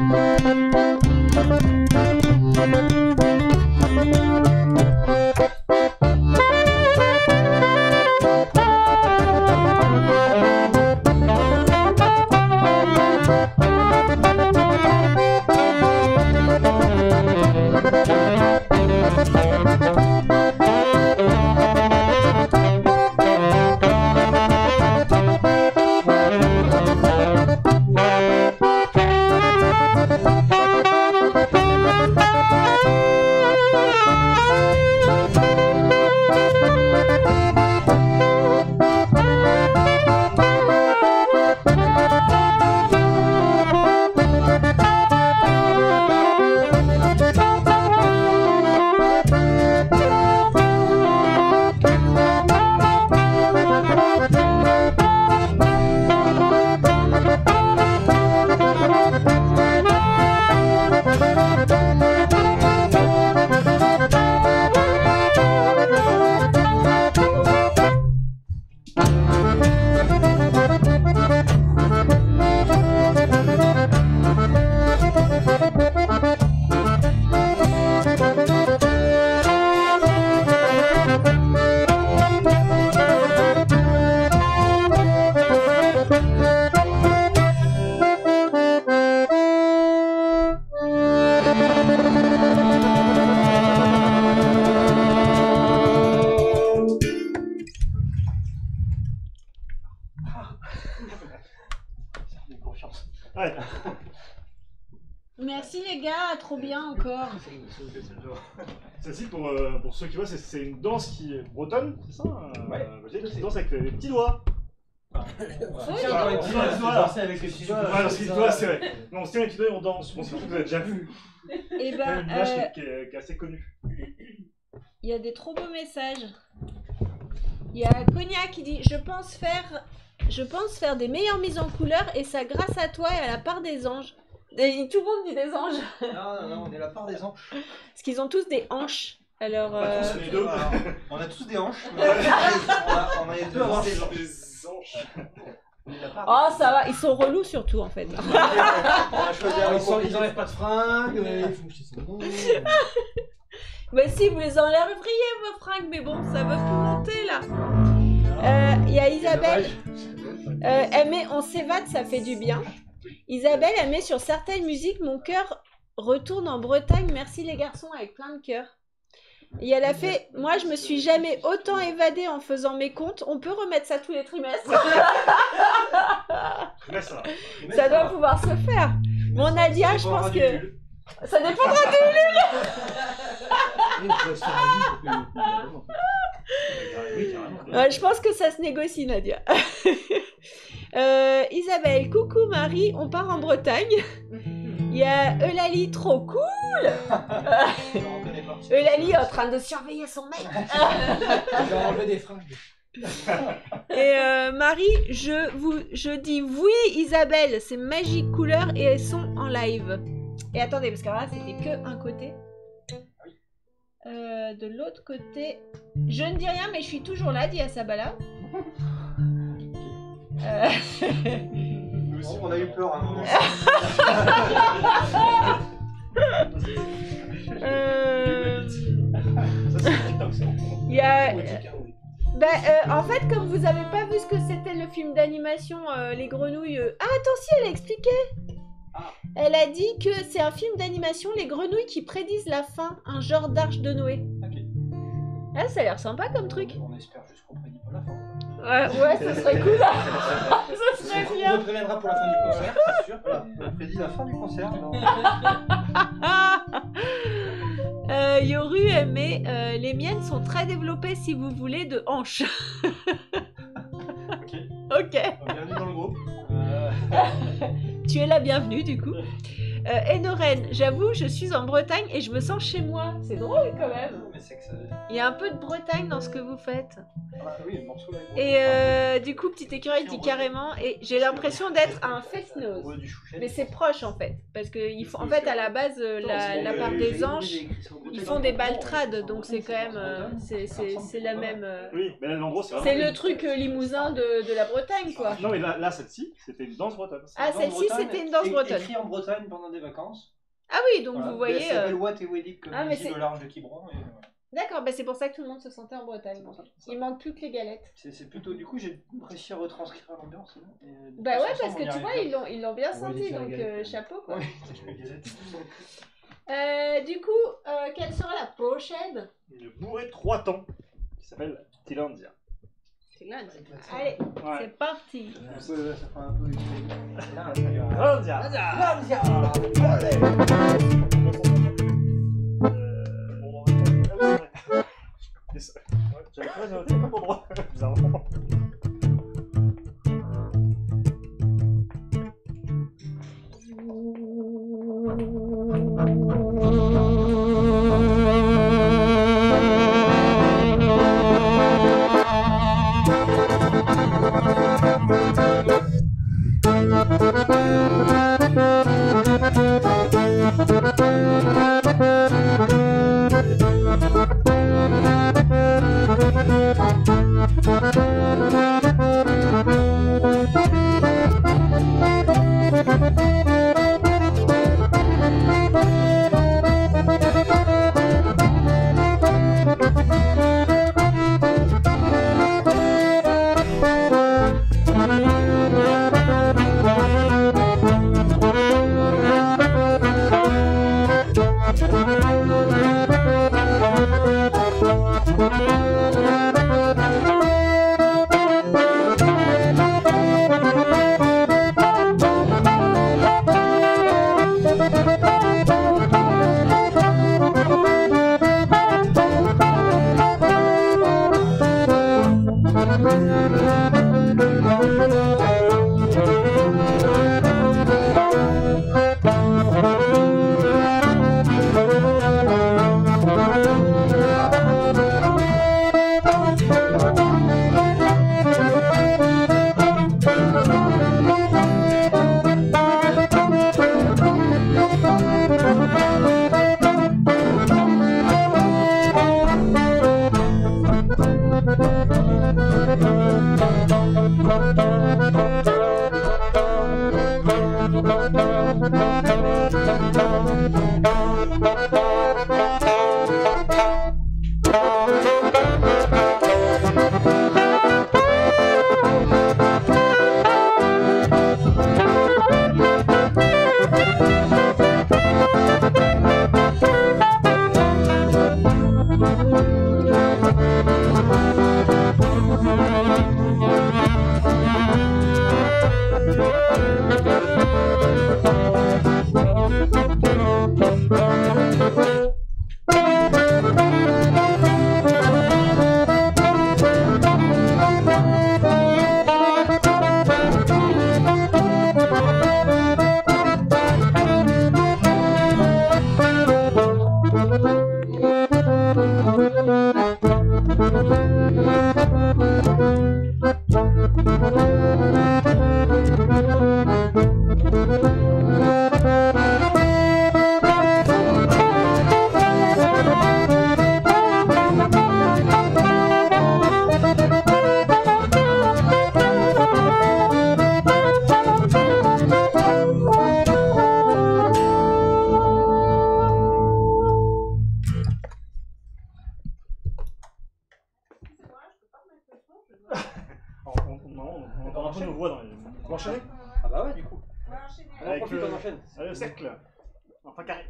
Ouais. Merci les gars, trop bien encore. Celle-ci, pour ceux qui voient, c'est une danse qui est bretonne, c'est ça Ouais. Qui danse avec les petits doigts. Danser avec les petits doigts. Ouais, parce que les doigts, c'est vrai. Non, on se tient les petits doigts et on danse. Bon, c'est sûr que vous avez déjà vu. Et C'est ben, une image qui est assez connue. il y a des trop beaux messages. Il y a Konya qui dit je pense faire des meilleures mises en couleur et ça grâce à toi et à la part des anges. Et tout le monde dit des anges. Non, on est la part des anges. Parce qu'ils ont tous des hanches. Alors, Les deux. On a tous des hanches. On a les deux hanches. Des anges. oh ça va, ils sont relous surtout en fait. On a choisi ils enlèvent pas de fringues, ils font chier son nom. Bah si, vous les enlèveriez vos fringues, mais bon, ça va tout monter là. Il y a Isabelle. Elle met on s'évade, ça fait du bien. Isabelle, elle met sur certaines musiques, mon cœur retourne en Bretagne, merci les garçons, avec plein de cœurs. Et elle a fait, moi je me suis jamais autant évadée en faisant mes comptes, on peut remettre ça tous les trimestres. Ça doit pouvoir se faire. Bon Nadia, je pense que... Ça dépendra de ouais, je pense que ça se négocie Nadia. Isabelle, coucou Marie, on part en Bretagne. Il y a Eulalie, trop cool. Eulalie est en train de surveiller son mec. Je vais enlever des fringues. Et Marie, je dis oui Isabelle, c'est Magic Couleur et elles sont en live. Et attendez, parce que là c'était que un côté. De l'autre côté, je ne dis rien mais je suis toujours là, dit Asabala. Nous aussi, On a eu peur à un moment. Il y a... en fait, comme vous avez pas vu ce que c'était le film d'animation Les Grenouilles... Ah, attends, si, elle a expliqué. Elle a dit que c'est un film d'animation Les Grenouilles qui prédisent la fin, un genre d'arche de Noé. Ah, ça a l'air sympa comme truc. On espère juste qu'on prédit pas la fin. Ouais, ça serait cool. Ça serait bien. On préviendra pour la fin du concert, c'est sûr. On prédit la fin du concert. Yoru aimait, les miennes sont très développées si vous voulez de hanches. Ok. bienvenue dans le groupe. Tu es la bienvenue du coup. Enoren, j'avoue, je suis en Bretagne et je me sens chez moi. C'est drôle quand même. Mais c'est que ça... Il y a un peu de Bretagne dans ce que vous faites. Ah oui, le morceau là. Et du coup, Petite Écureuil dit carrément, et j'ai l'impression d'être un fest-nose. Mais c'est proche en fait, parce que ils font, en fait à la base la part des anges, ils font des baltrades, donc c'est quand même, c'est la même. Oui, mais là en gros C'est le truc limousin de la Bretagne quoi. Non mais là celle-ci, c'était une danse bretonne. Ah celle-ci c'était une danse bretonne. Écrit en Bretagne pendant des des vacances. Ah oui, donc Voilà. vous voyez... Elle s'appelle Watt et Weddick comme Ah, mais visible c'est- au large de Quiberon. Et, voilà. D'accord, bah c'est pour ça que tout le monde se sentait en Bretagne. Il manque plus que les galettes. C'est plutôt, du coup, j'ai réussi à retranscrire l'ambiance. Hein, et, Bah tous ouais, ensemble, parce on que y tu arrive vois, bien. ils l'ont bien On va senti, aller faire donc la galette. chapeau quoi. Oui, je fais galette. Du coup, quelle sera la prochaine? Une bourrée de 3 temps qui s'appelle Tilandia. C'est lundi. Allez, Ouais. c'est parti. Ça fait un peu... Tilandia. J'avais pas noté, pas pour droit, bizarrement. On entend un peu nos voix dans les... Vous enchaînez Ah bah ouais, du coup. On en Avec profite, on enchaîne. le cercle. Enfin carré.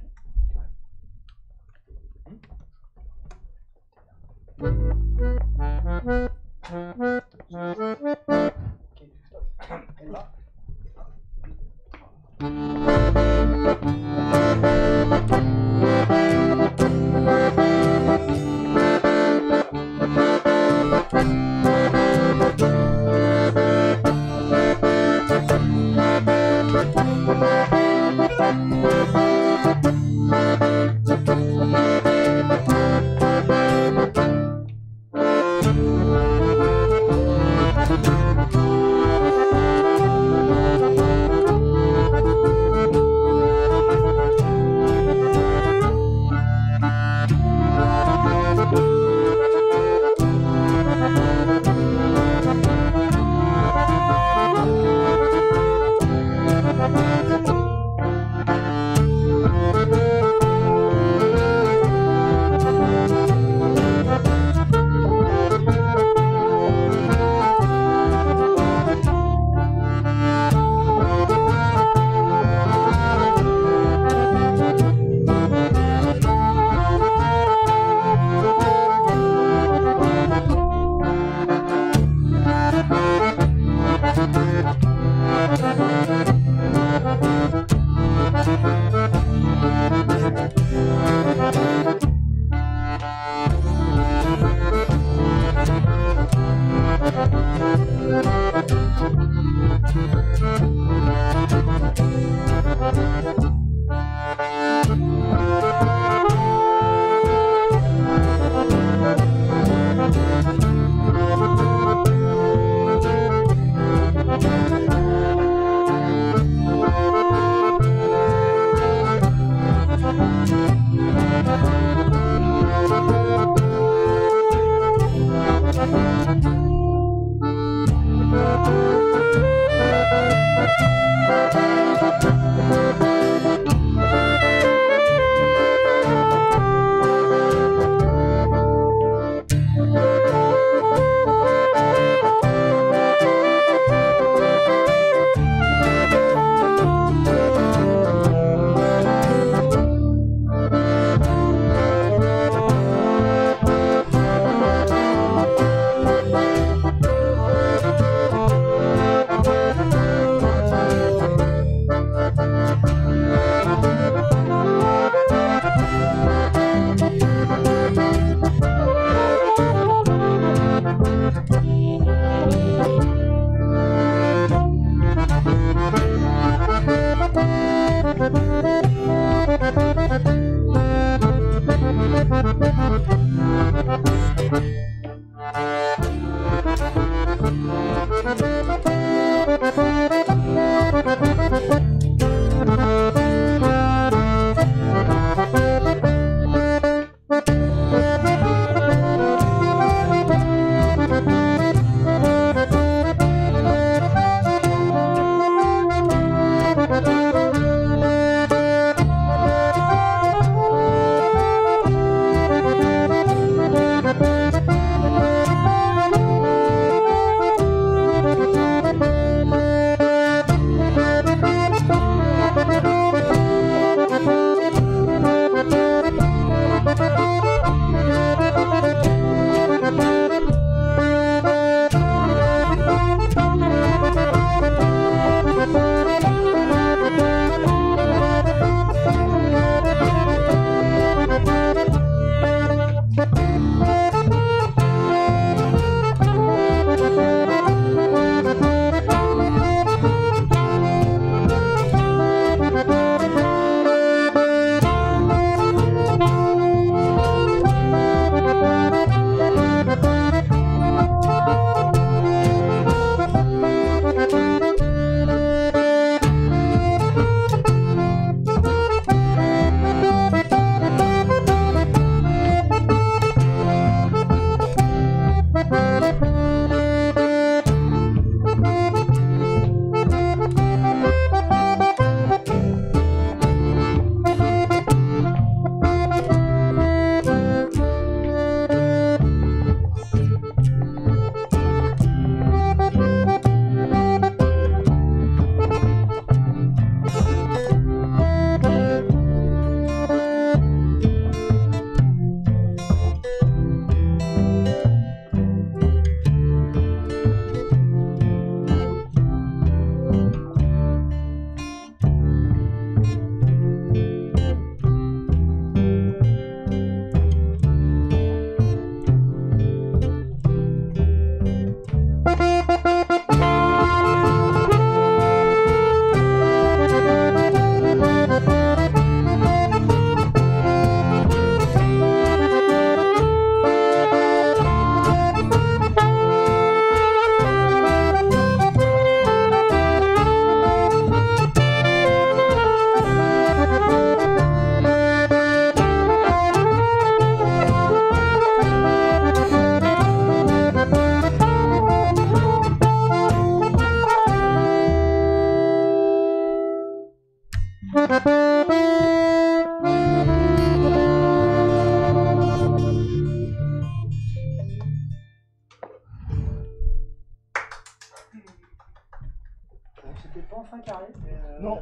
C'était pas enfin carré, mais Non.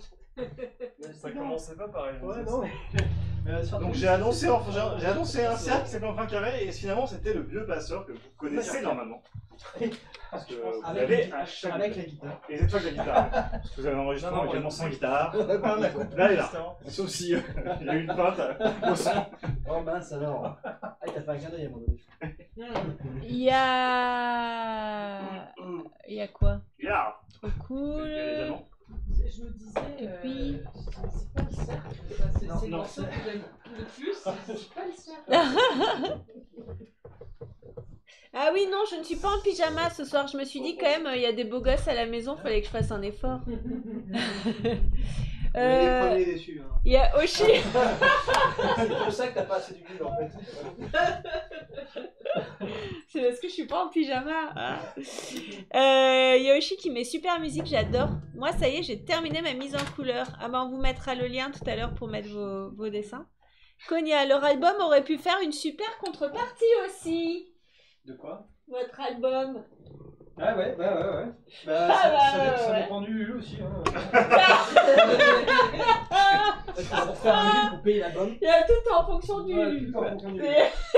Ça commençait pas pareil. Ouais, non, mais... Donc j'ai annoncé un cercle qui s'appelait enfin carré et finalement c'était le vieux passeur que vous connaissez normalement. Parce que vous avez un chaque... avec la guitare. Exactement avec la guitare. Parce que vous avez un enregistrement également sans guitare. Là, elle est là. Sauf si il y a eu une pinte au son. Oh mince alors. Ah, t'as fait un clin d'œil à un moment donné. Il y a... Il y a quoi? Yeah. Trop cool. Je me disais, puis... c'est pas le cercle, ça, c'est le non, morceau que j'aime le plus, c'est pas le cercle. Ah oui, non, je ne suis pas en pyjama ce soir. Je me suis dit quand même, il y a des beaux gosses à la maison, fallait que je fasse un effort. On est les premiers déçus. Hein. Il y a Oshi. C'est pour ça que t'as pas assez d'huile en fait. C'est parce que je suis pas en pyjama. Il y a Oshi qui met super musique, j'adore. Moi, ça y est, j'ai terminé ma mise en couleur. Ah ben, on vous mettra le lien tout à l'heure pour mettre vos dessins. Konya, leur album aurait pu faire une super contrepartie aussi. De quoi? Votre album. Ah ouais. Bah, ça dépend du Lulu aussi. Hein. Pour faire un Lulu, pour payer l'album. Il y a tout en fonction du... Ouais, tout en fonction du Lulu.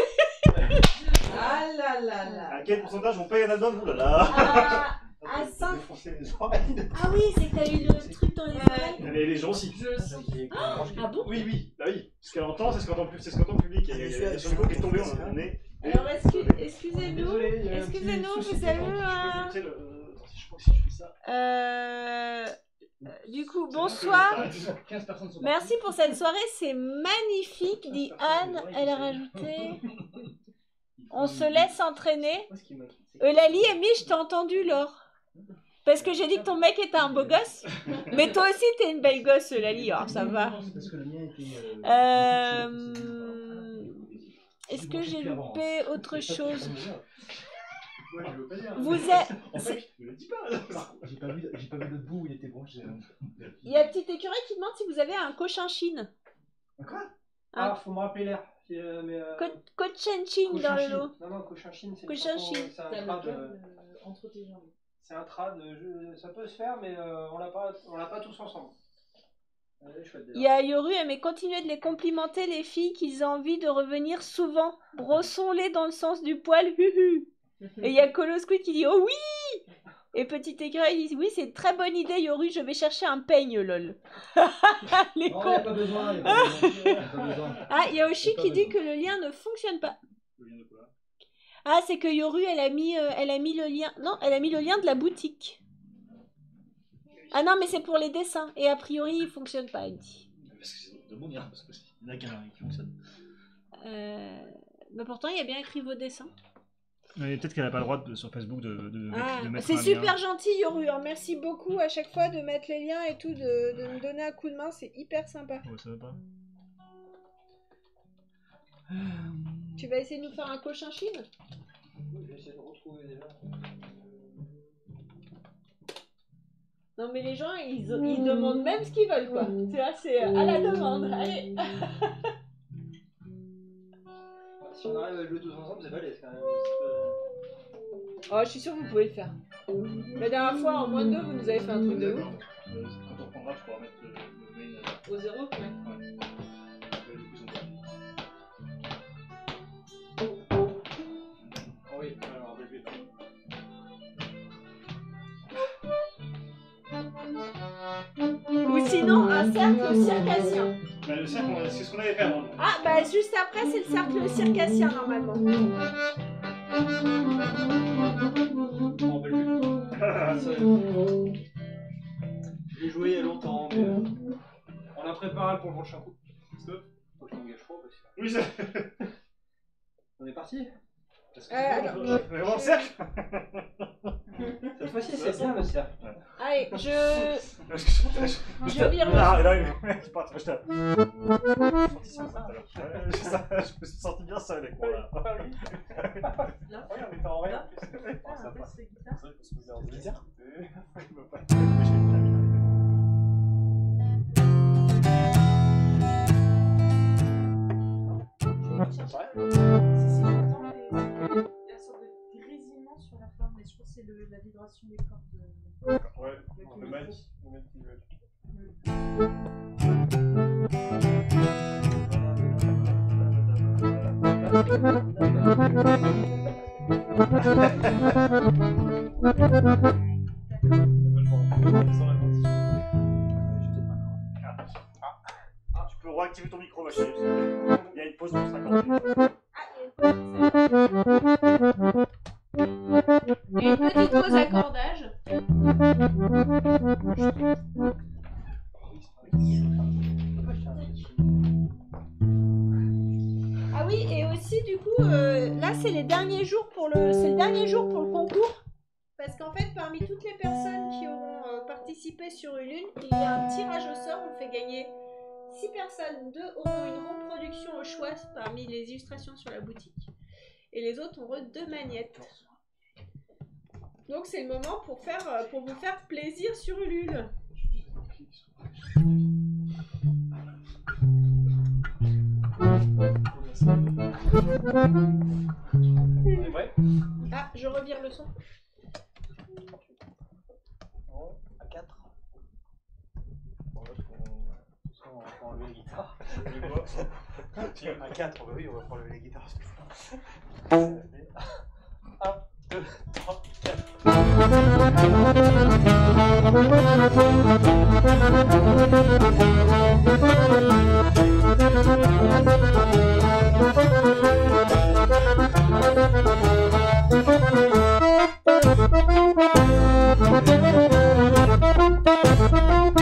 Ah là là là. À quel pourcentage on paye un album? Ouh là là. À 5. Défoncer les oreilles. Ah oui, c'est que t'as eu le truc dans les oreilles. Mais les gens aussi. Ah bon? Oui, bah oui. Ce qu'elle entend, c'est ce qu'entend le public. Il y a son micro qui est tombé, on est. Alors excusez-nous, Désolé, il y a un excusez-nous, petit souci vous avez Si je fais ça. Du coup, bonsoir. 15 personnes sont Merci pour cette soirée, c'est magnifique, dit Anne. Elle a rajouté. On se laisse entraîner. Eulalie et Mich, je t'ai entendu, Laure. Parce que j'ai dit que ton mec était un beau gosse. Mais toi aussi, t'es une belle gosse, Eulalie. Alors, ça va. Parce que le mien était. Est-ce que j'ai loupé autre chose? Ouais, je veux pas dire. Vous êtes... En fait, je me le dis pas. J'ai pas vu le bout où il était bon. Il y a Petit Écureuil qui demande si vous avez un Cochinchine. Quoi? Ah, faut me rappeler l'air. Cochinchine dans le lot. Non, Cochinchine, c'est Cochinchine. c'est un trad. Entre tes jambes. C'est un trad. Ça peut se faire, mais on l'a pas tous ensemble. Il y a Yoru, mais continuez de les complimenter, les filles, qu'ils ont envie de revenir souvent. Brossons-les dans le sens du poil, huhu. Et il y a Colosquid qui dit oh oui. Et Petit Écureuil dit oui, c'est une très bonne idée, Yoru, je vais chercher un peigne, lol. Les Non, cons. y a pas besoin. Ah, il y a Oshi qui dit que le lien ne fonctionne pas. Ah, c'est que Yoru, elle a mis le lien. Non, elle a mis le lien de la boutique. Ah non, mais c'est pour les dessins. Et a priori, il fonctionne pas, elle dit. Parce que c'est de mon lien, parce qu'il y en a qu'un qui fonctionne. Mais pourtant, il y a bien écrit vos dessins. Mais peut-être qu'elle n'a pas le droit sur Facebook de mettre c'est un super lien. gentil, Yoru. Hein. Merci beaucoup à chaque fois de mettre les liens et tout, de me donner un coup de main. C'est hyper sympa. Ouais, ça va pas. Tu vas essayer de nous faire un Cochinchine? Je vais essayer de retrouver déjà. Non, mais les gens, ils demandent même ce qu'ils veulent, quoi. Tu vois, c'est à la demande. Allez. Si on arrive à jouer tous ensemble, c'est balèze quand même. Oh, je suis sûre que vous pouvez le faire. La dernière fois, en moins de 2, vous nous avez fait un truc de ouf. Quand on reprendra, tu pourras mettre le main. Au 0, ouais. Oui, alors bébé. Ou sinon, un cercle circassien. Bah, le cercle, c'est ce qu'on avait fait avant. Ah, bah juste après, c'est le cercle circassien, normalement. En Belgique. Je l'ai joué il y a longtemps, mais on l'a préparé pour le prochain coup. Stop. Faut que je m'engage trop aussi. Oui, ça. On est parti. Alors, Mais bon, le cercle. Cette fois-ci, c'est bien le cercle. allez, je vire le Ah, son. là, c'est pas je tape. Je me suis senti bien seul avec moi là. Ah oui. Là. Oui, on était en rien. Là. Ah, Ça en fait, passe. c'est guitare. C'est vrai qu'il faut se regarder. Guitare. Il veut pas. Si, j'entends la sorte de grésillement sur la forme, mais je pense que c'est la vibration des cordes. Ouais, le mec qui veut. Tu peux réactiver ton micro, ma chérie. Il y a une pause de 50 minutes. Et une petite pause accordage. Ah oui, et aussi du coup, là c'est les derniers jours pour c'est le dernier jour pour le concours. Parce qu'en fait, parmi toutes les personnes qui auront participé sur Ulule, il y a un tirage au sort. On fait gagner 6 personnes. 2 auront une reproduction au choix parmi les illustrations sur la boutique. Et les autres auront 2 magnettes. Donc c'est le moment pour vous faire plaisir sur Ulule. On est prêt? Ah, je revire le son. À 4. Bon, là, on va enlever les guitares. À 4, bah oui, on va enlever les guitares. 1, 2, 3, 4.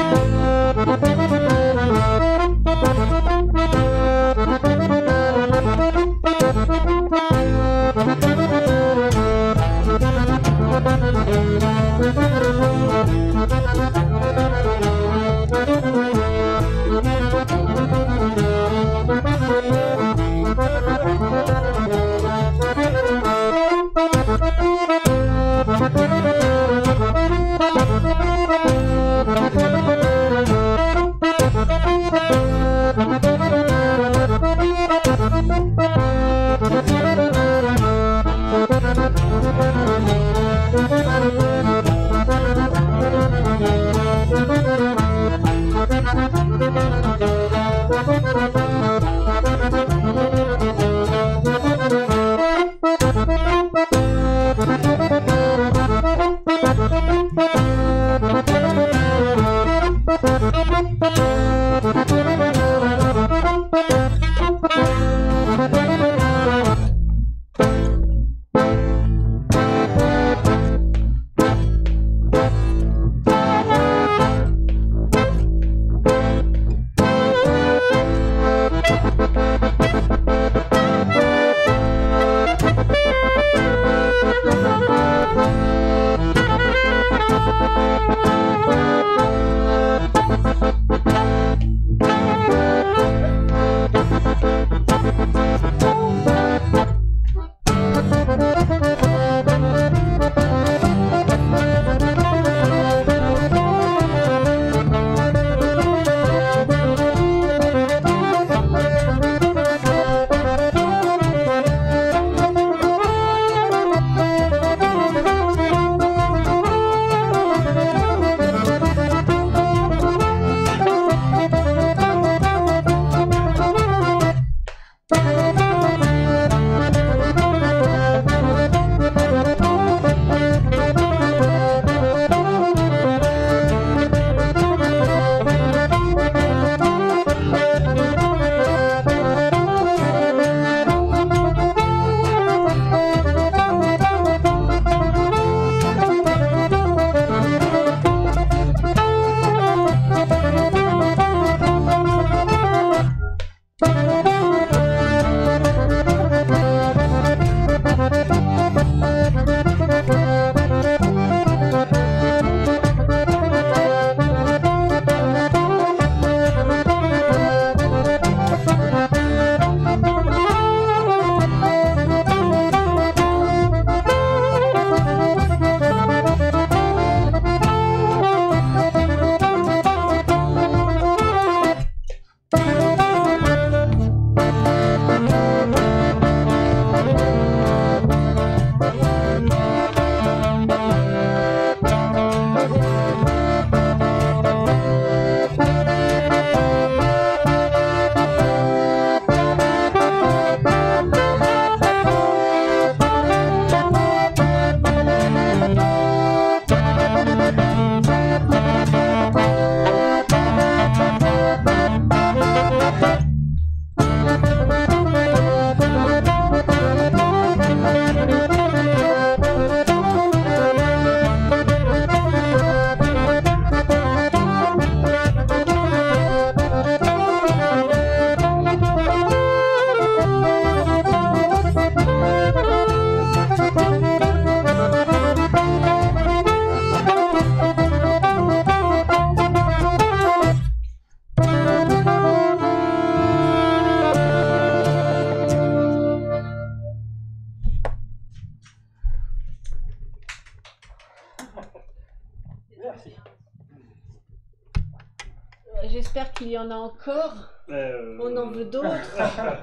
qu'il y en a encore. On en veut d'autres.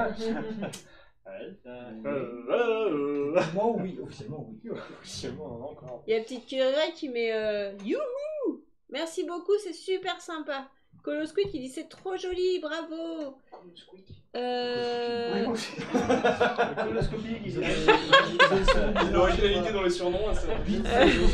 Moi, oui, officiellement, oui. Officiellement, on en a encore. Il y a Petite Curie qui met youhou! Merci beaucoup, c'est super sympa. Colosquid qui dit c'est trop joli, bravo. Coloscopie, ils ont L'originalité dans les surnoms, ça va vite.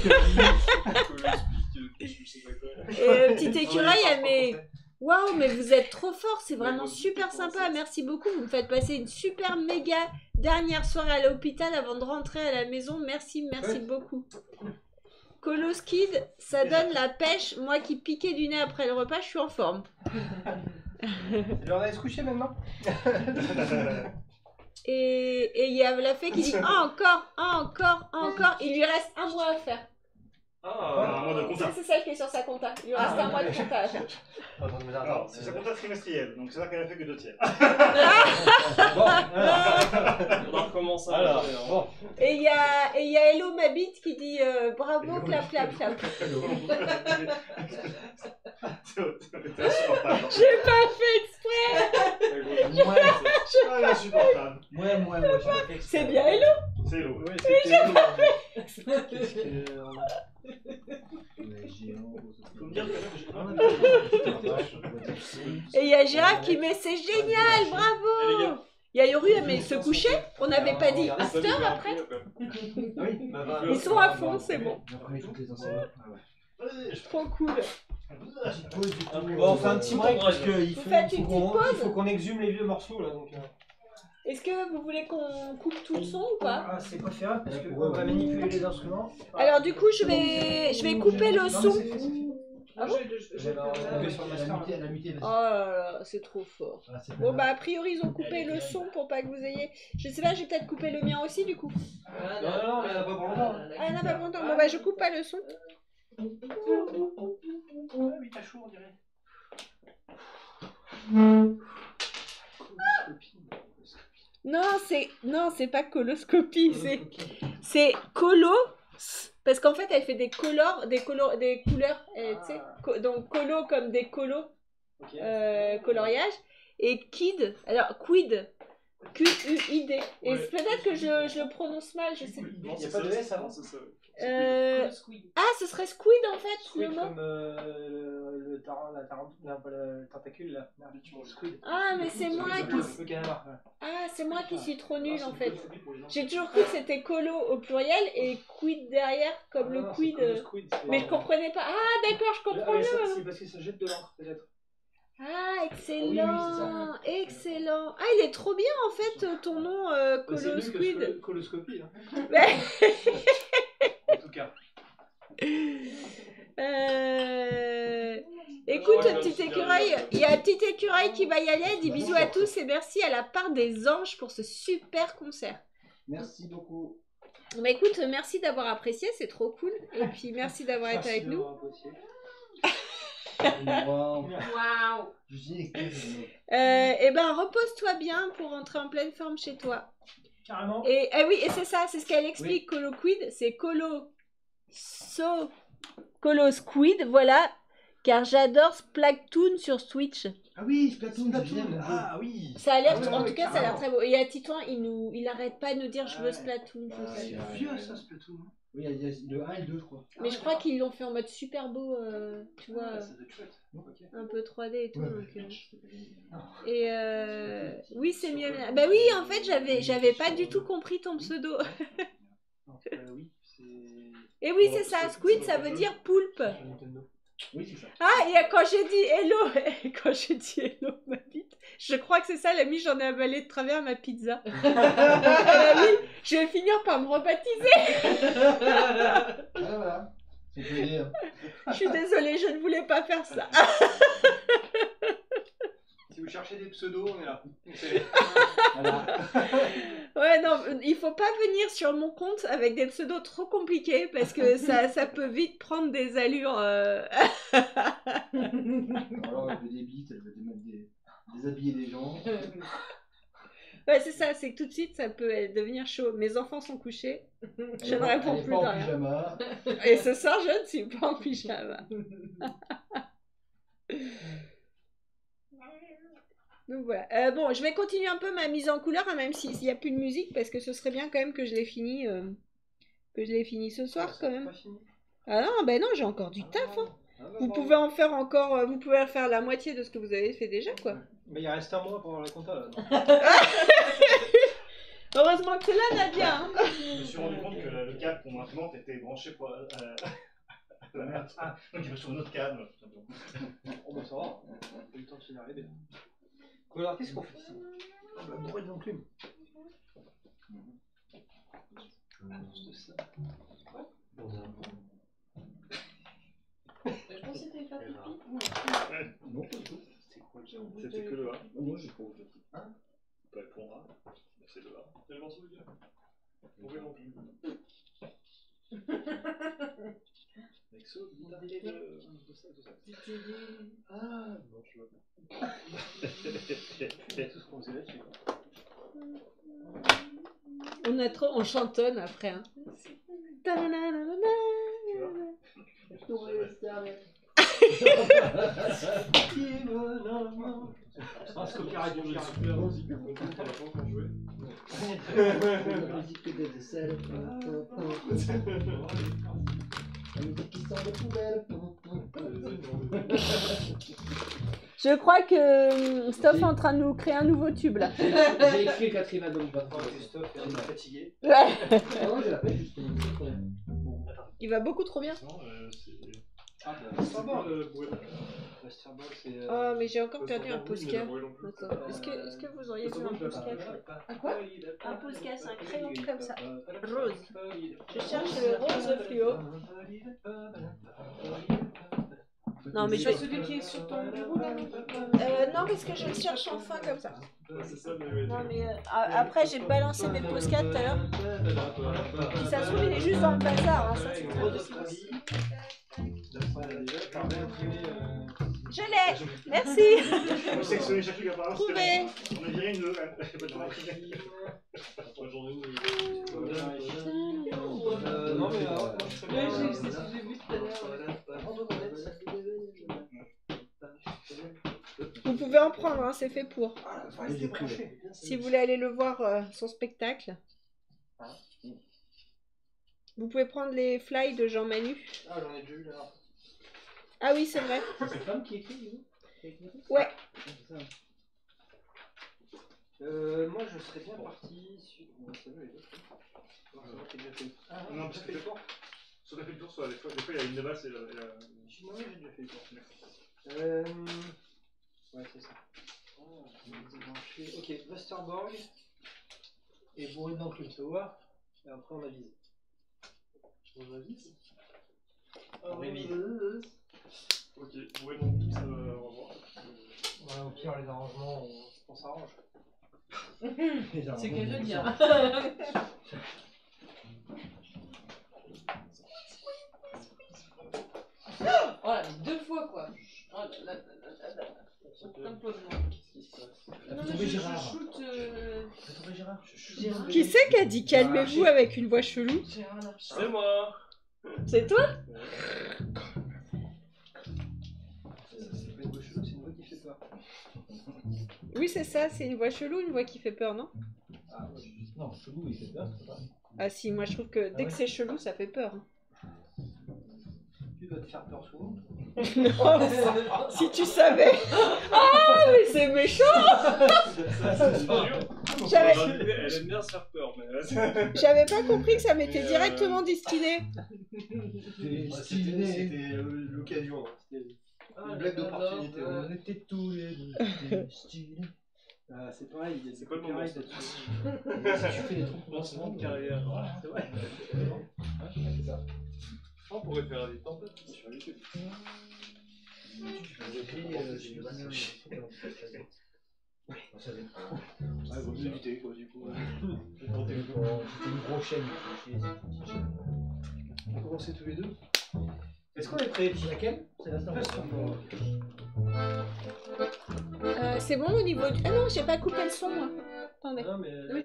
Et Petite Écureuil, elle met waouh, mais vous êtes trop fort, c'est vraiment super sympa. Merci beaucoup, vous me faites passer une super méga dernière soirée à l'hôpital avant de rentrer à la maison. Merci beaucoup. Colosquid, ça donne la pêche. Moi qui piquais du nez après le repas, je suis en forme. Alors, on allait se coucher maintenant. Et il y a la fée qui dit encore. Il lui reste un mois à faire. Un mois de compta. C'est celle qui est sur sa compta. Il lui reste un mois de compta à faire. Alors, c'est sa compta trimestrielle, donc c'est ça qu'elle a fait que 2 tiers. On va recommencer. Alors, bon. Et il y a Hello ma bite qui dit bravo, clap. C'est insupportable. J'ai pas fait exprès. Ah, insupportable. Moi, C'est bien Hello. C'est Hello. Oui, c'était Faut me dire que Et il y a Gérard qui met c'est génial, bravo. Il y a Yoru, mais se coucher. On n'avait pas dit after après. Ils sont à fond, c'est bon. Trop cool. Bon, on fait un petit break parce qu'il Vous faites une petite pause. faut qu'on exhume les vieux morceaux là. Donc, Est-ce que vous voulez qu'on coupe tout le son ou pas? ah, c'est préférable parce qu'on va manipuler les instruments. Alors du coup, je vais couper le son. Ah bon? Oh là là, c'est trop fort. Bon bah a priori ils ont coupé le son pour pas que vous ayez... Je sais pas, j'ai peut-être coupé le mien aussi du coup. Non, mais elle a pas pour longtemps. Ah elle n'a pas longtemps. Bon bah je coupe pas le son. Oui, t'as chaud on dirait. Non, c'est pas coloscopie, c'est colo. Parce qu'en fait, elle fait des couleurs, tu sais. Donc colo comme des colos, coloriage. Et kid, alors quid, Q-U-I-D. Et peut-être que je le prononce mal, je sais. Il n'y a pas de S avant. Ah, ce serait squid en fait, Squid le mot. comme le tentacule là. Squid. Ah, mais c'est moi qui... Le canard. Ah, c'est moi qui suis trop nulle en fait. J'ai toujours cru que c'était colo au pluriel et quid derrière comme le quid. Mais je comprenais pas. Ah, d'accord, je comprends mieux. C'est parce que ça jette de l'encre peut-être. Ah, excellent, excellent. Ah, il est trop bien en fait ton nom, Colosquid. Coloscopie. En tout cas. Écoute, petit écureuil, il y a un petit écureuil qui va y aller. Elle dit bisous à tous et merci à la part des anges pour ce super concert. Merci beaucoup. Bah écoute, merci d'avoir apprécié, c'est trop cool. Et puis merci d'avoir été avec nous. Waouh. Waouh. Et ben repose-toi bien pour rentrer en pleine forme chez toi. Carrément. Et oui, et c'est ça, c'est ce qu'elle explique. Oui. Coloquid, c'est Colosquid, voilà. Car j'adore Splatoon sur Switch. Ah oui, Splatoon. Ah oui. Ça a l'air, en tout cas, ça a l'air très beau. Et à Titouan, il arrête pas de nous dire je veux Splatoon. C'est vieux ça, Splatoon. Oui, il y a le 1 et le 2, je crois. Mais je crois qu'ils l'ont fait en mode super beau, tu vois, un peu 3D et tout. Donc, et oui, c'est mieux. Bah oui, en fait, j'avais pas du tout compris ton pseudo. Et oui, c'est ça, squid, ça veut dire poulpe. Oui, c'est ça. Ah, et quand j'ai dit hello, ma bite, je crois que c'est ça, elle a mis j'en ai avalé de travers ma pizza. Elle a mis, je vais finir par me rebaptiser. Voilà. C'est plaisir. Je suis désolée, je ne voulais pas faire ça. Si vous cherchez des pseudos, on est là. Voilà. Ouais, non, il faut pas venir sur mon compte avec des pseudos trop compliqués parce que ça peut vite prendre des allures. Alors, elle veut des bites, elle veut déshabiller des gens. Ouais, c'est ça, c'est que tout de suite ça peut devenir chaud. Mes enfants sont couchés, je ne réponds plus de rien. Pyjama. Et ce soir, je ne suis pas en pyjama. Donc voilà. Bon, je vais continuer un peu ma mise en couleur, hein, même s'il n'y a plus de musique, parce que ce serait bien quand même que je l'ai fini, ce soir quand même. Ah non, ben non, j'ai encore du taf. Hein. Vous pouvez en faire encore, vous pouvez faire la moitié de ce que vous avez fait déjà, quoi. Mais il reste un mois pour avoir la compta là. Heureusement que c'est là, Nadia. Hein. Je me suis rendu compte que le câble pour m'imprimante était branché pour la merde. Ah, donc il va sur un autre câble. Oh bah ça va, on a eu le temps de s'y arriver. Bon alors qu'est-ce qu'on fait ici? On va bourrer de l'enclume. Je pensais que t'allais faire pipi. Non, pas du tout. C'était que le A. Moi j'ai pas oublié. Hein? On peut répondre A. C'est le A. C'est le morceau du gars. Bourré non plus. Avec ça, tout ça. Ah, non, je vois pas. Tout ce qu'on faisait là-dessus. On chantonne après. Hein. Ah, ce copyright de musique, super musique, on va pas encore jouer. Je crois que Stoff est en train de nous créer un nouveau tube là. J'ai écrit le quatrième album, pas trop. Christophe est fatigué. Ouais. Non, je l'appelle justement. Il va beaucoup trop bien. Non, c'est. Ah, bah, c'est bon le bruit. Westerbork, c'est. Oh, mais j'ai encore perdu un Posca. Oui, non plus. Attends, est-ce que vous auriez vu un Posca? Un quoi? Un Posca, c'est un crayon comme ça. Rose. Je cherche le rose fluo. Non, mais je vais. Celui qui est sur ton bureau là? Non, parce que je le cherche enfin comme ça. C'est ça, mais. Non, mais après, j'ai balancé mes Posca tout à l'heure. Si ça se trouve, il est juste dans le bazar. Hein, ça, c'est très possible. Je l'ai. Merci. On sélectionne chaque truc apparemment. Trouvé. On a viré une. Non, mais alors, moi je serais bien. C'est ce que j'ai vu tout à l'heure. Vous pouvez en prendre, hein, c'est fait pour. Ah, il faut rester branché. Si vous voulez aller le voir, son spectacle. Vous pouvez prendre les fly de Jean Manu. Ah, j'en ai déjà eu là. Ah oui, c'est vrai. C'est femme qui écrit, du coup? Ouais. Moi je serais bien parti sur. Bon, c'est vrai, les autres. Non, c'est moi qui ai déjà fait. Ah, Non, parce que soit t'as fait le tour, soit des fois il y a une de base et la. Non, j'ai déjà fait le tour. Ouais, c'est ça. Ok, Westerbork et bourré d'enclume, ça va. Et après on avise. On avise. On révise. Ok, ouais, donc tout ça, on va voir. Ouais, au pire, les arrangements, on s'arrange. C'est qu'elle le dire. Voilà, deux fois quoi. Oh là là là là là. Impose-moi. Non, mais je shoot. Gérard. Qui c'est qui a dit calmez-vous avec une voix chelou? Gérard Larcher. C'est moi! C'est toi? C'est pas une voix chelou, c'est une voix qui fait peur. Oui, c'est ça, c'est une voix chelou, une voix qui fait peur, non? Ah, non, chelou, il fait peur, c'est pas pareil. Ah si, moi je trouve que dès que c'est chelou, ça fait peur. Hein. Tu dois te faire peur souvent. Non, si tu savais. Ah, mais c'est méchant. J'avais Elle aime bien se faire peur, mais. j'avais pas compris que ça m'était directement destiné. C'était l'occasion. C'était une blague d'opportunité. On était tous les deux destinés. C'est pareil, C'est quoi le moment pareil là-dessus. Si tu fais des trucs Lancement de carrière. c'est vrai. C'est ça. On pourrait faire des tempêtes sur YouTube. Ouais, vaut mieux éviter quoi du coup. C'était une grosse chaîne. On va commencer tous les deux. Est-ce qu'on est prêts? C'est laquelle? C'est la C'est bon au niveau du... Ah non, j'ai pas coupé le son, moi. Attendez. Non mais. Oui.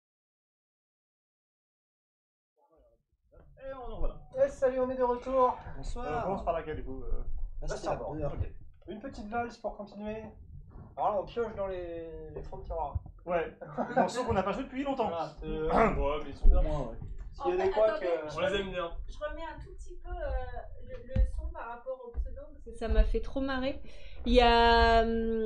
Et on en voilà. Salut, on est de retour. On Bonsoir. commence par laquelle du coup Westerbork. Ok. Une petite valse pour continuer. Alors là, on pioche dans les fonds de tiroir. Ouais, des morceaux qu'on n'a pas joué depuis longtemps. Voilà, Ouais, mais ils sont bien. s'il y a des couacs, On les aime bien. Je remets un tout petit peu le son par rapport au pseudo parce que ça m'a fait trop marrer. Il y a.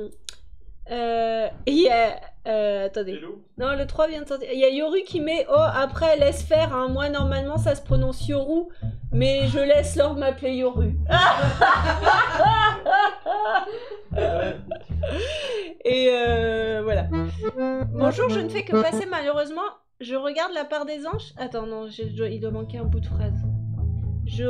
Attendez. Hello. Non, le 3 vient de sortir. Il y a Yoru qui met oh, après, laisse faire. Hein. Moi, normalement, ça se prononce Yoru, mais je laisse Lord m'appeler Yoru. Et voilà. Bonjour, je ne fais que passer malheureusement. Je regarde la part des anges. Attends, non, il doit manquer un bout de phrase. Je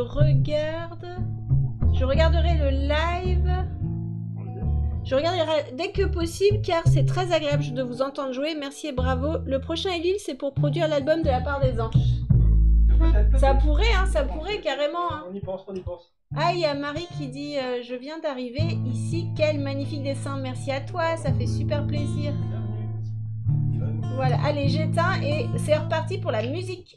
regarderai le live. Je regarderai dès que possible car c'est très agréable de vous entendre jouer. Merci et bravo. Le prochain Elil, c'est pour produire l'album de la part des anges. Ça pourrait, hein, ça pourrait carrément. Hein. On y pense, on y pense. Ah, il y a Marie qui dit je viens d'arriver ici. Quel magnifique dessin. Merci à toi, ça fait super plaisir. Voilà, allez, j'éteins et c'est reparti pour la musique.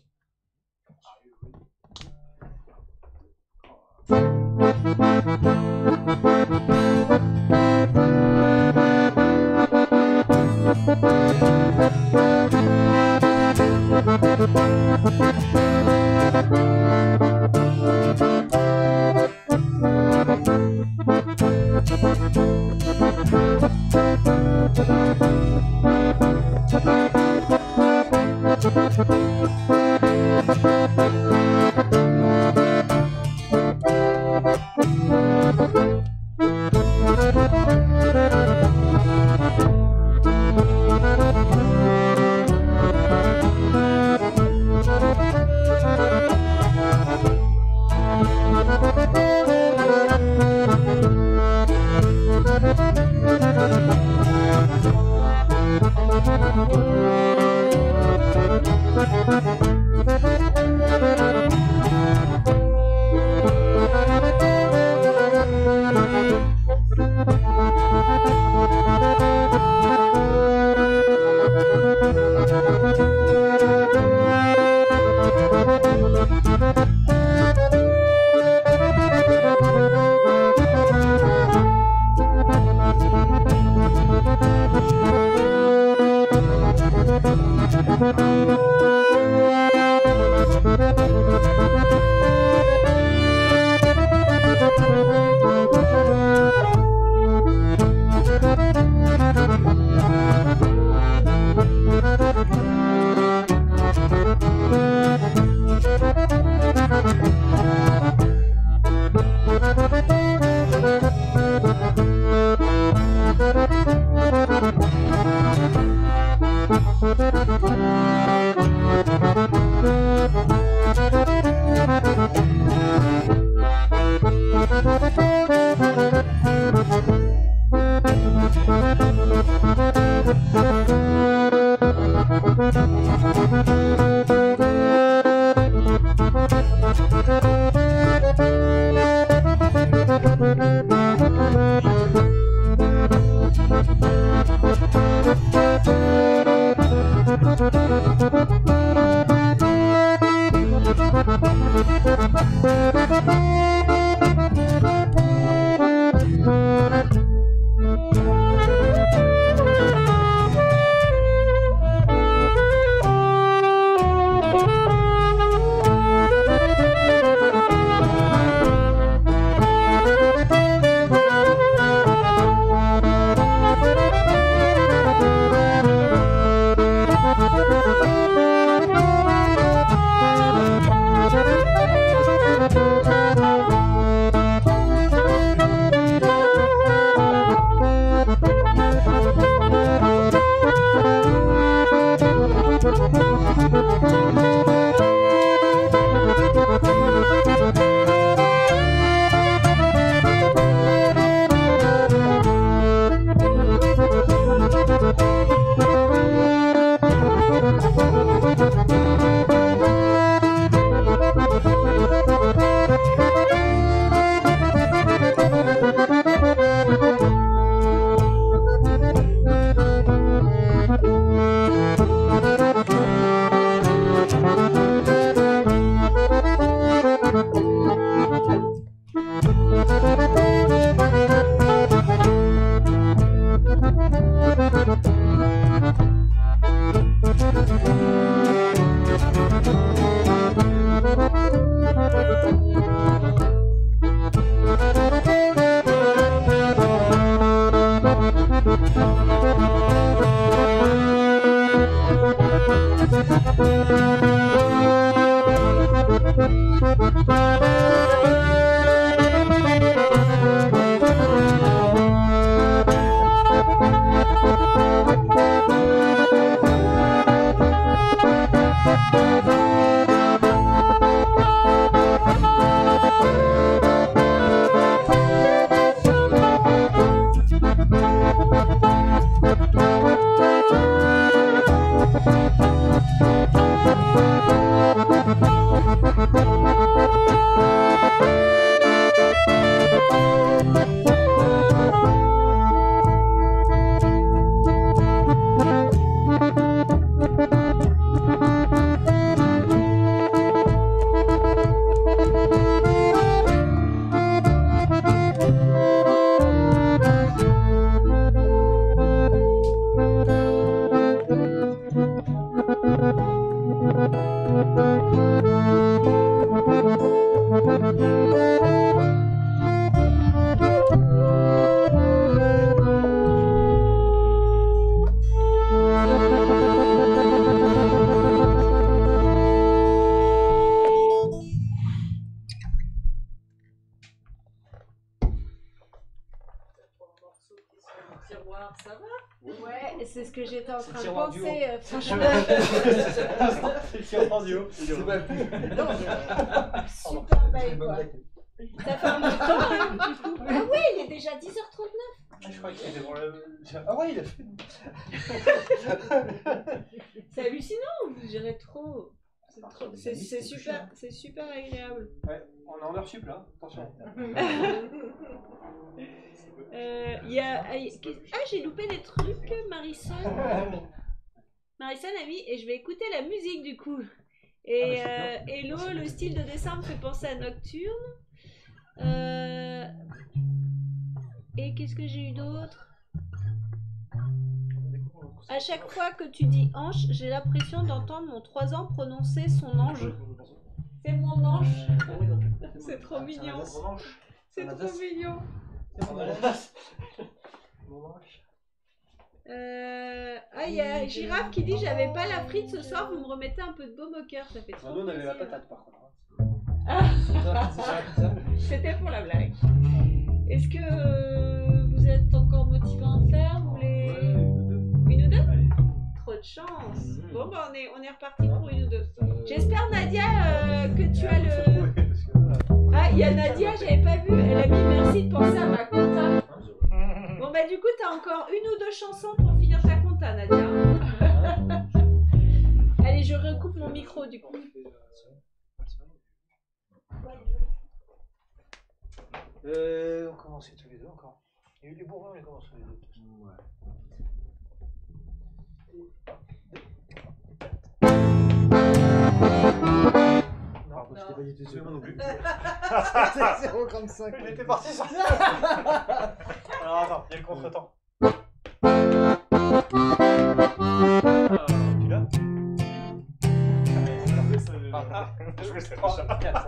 Tiroir, ça va? Ouais, c'est ce que j'étais en train de tiroir du penser, franchement. C'est le tiroir du haut. C'est pas plus. Super belle, quoi. Ça fait un peu de temps, hein, du coup. Ah ouais, il est déjà 10h39. Je crois qu'il est devant le... Ah ouais, il a fait... C'est hallucinant, vous gérez trop. C'est super agréable. Ouais, on est en heure sup là, attention. J'ai loupé des trucs, Marisol. Marisol a mis, et je vais écouter la musique du coup. Et Hello, le style de dessin me fait penser à Nocturne. Et qu'est-ce que j'ai eu d'autre? À chaque fois que tu dis hanche, j'ai l'impression d'entendre mon 3 ans prononcer son ange. C'est mon ange. C'est trop mignon. C'est trop mignon. Il y a Girafe qui dit j'avais pas la frite ce soir, vous me remettez un peu de baume au cœur, ça fait trop Nous on avait la plaisir. patate par contre. C'était pour la blague. Est-ce que vous êtes encore motivé à en faire? Vous voulez une ou deux? Trop de chance. Bon bah on est reparti pour une ou deux. J'espère Nadia que tu as le... Ah, il y a Nadia, j'avais pas vu, elle a mis merci de penser à ma compta. Bon bah du coup t'as encore une ou deux chansons pour finir ta compta Nadia. Allez, je recoupe mon micro du coup. On commençait tous les deux encore. Il y a eu les bourrins, on les commence tous les deux. Non, je t'ai pas dit tout de suite. Moi non plus. C'était 0,35. Il était parti sur ça. Alors attends, il y a le contre-temps. Tu l'as? Je vais le 3, 4.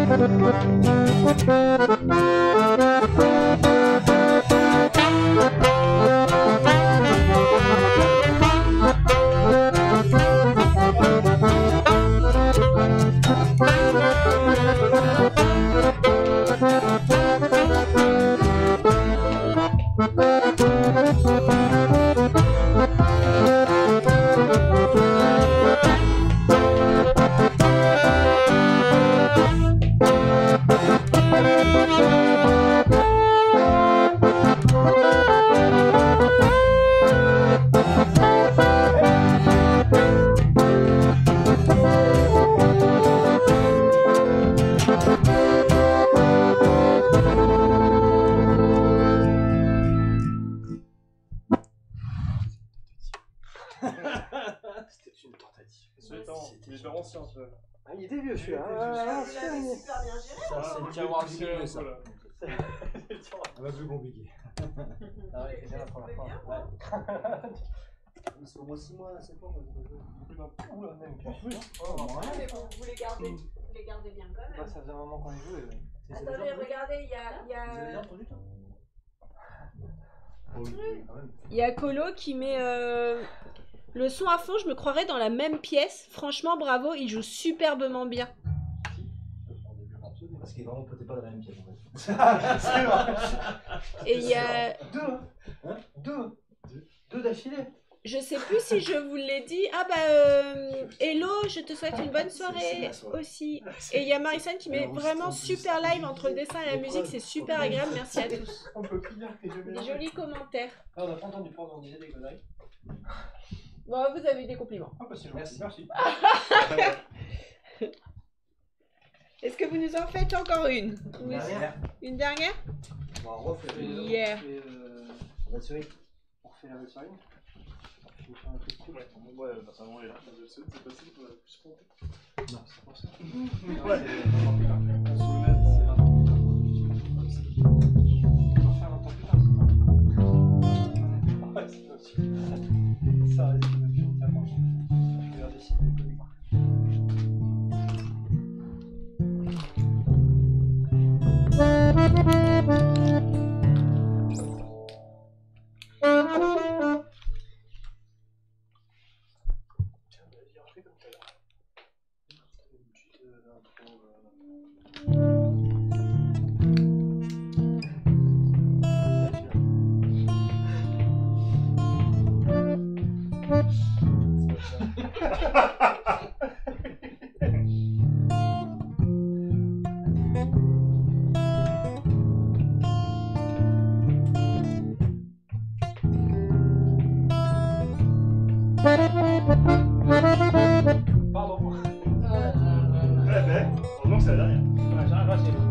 C'était une tentative. Il était ancien, ça. Ah, il était vieux celui-là. Vous l'avez super bien géré. Ça, c'est le tiroir du milieu, ça. Un peu plus compliqué. Ah ouais, C'est bien la première fois. Ouais. C'est au moins 6 mois, 7 mois. Oula, même plus. Mais bon, vous les gardez bien quand même. Ça faisait un moment qu'on y jouait. Attendez, regardez, il y a... entendu toi? Il y a Colo qui met le son à fond, je me croirais dans la même pièce. Franchement, bravo, il joue superbement bien. Parce qu'il est vraiment peut-être pas dans la même pièce en fait. C'est vrai. Et il y a... Deux d'affilée. Je sais plus si je vous l'ai dit. Ah bah, hello, je te souhaite une bonne soirée aussi. Et il y a Marison qui met vraiment super live entre le dessin et la musique, c'est super agréable, merci à tous. On peut plus dire que je Des jolis commentaires. Ah, on n'a pas entendu prendre, on disait des conneries. Bon, vous avez eu des compliments. Ah, bah c'est gentil. Merci. Est-ce que vous nous en faites encore une? Une dernière? Bon, on refait. Yeah. On va tirer. On refait la Valsarine. Ouais, personnellement, il est là. C'est facile, on a plus compter. Non, c'est pour ça. Ouais, On se met dans 20 ans. On va faire 20 ans plus tard, c'est pas. Ouais, c'est possible. Ça reste une option, clairement. Je vais redessiner les comics. Pardon. Ouais, mais, heureusement que c'est la dernière. Ouais, j'arrive à tirer.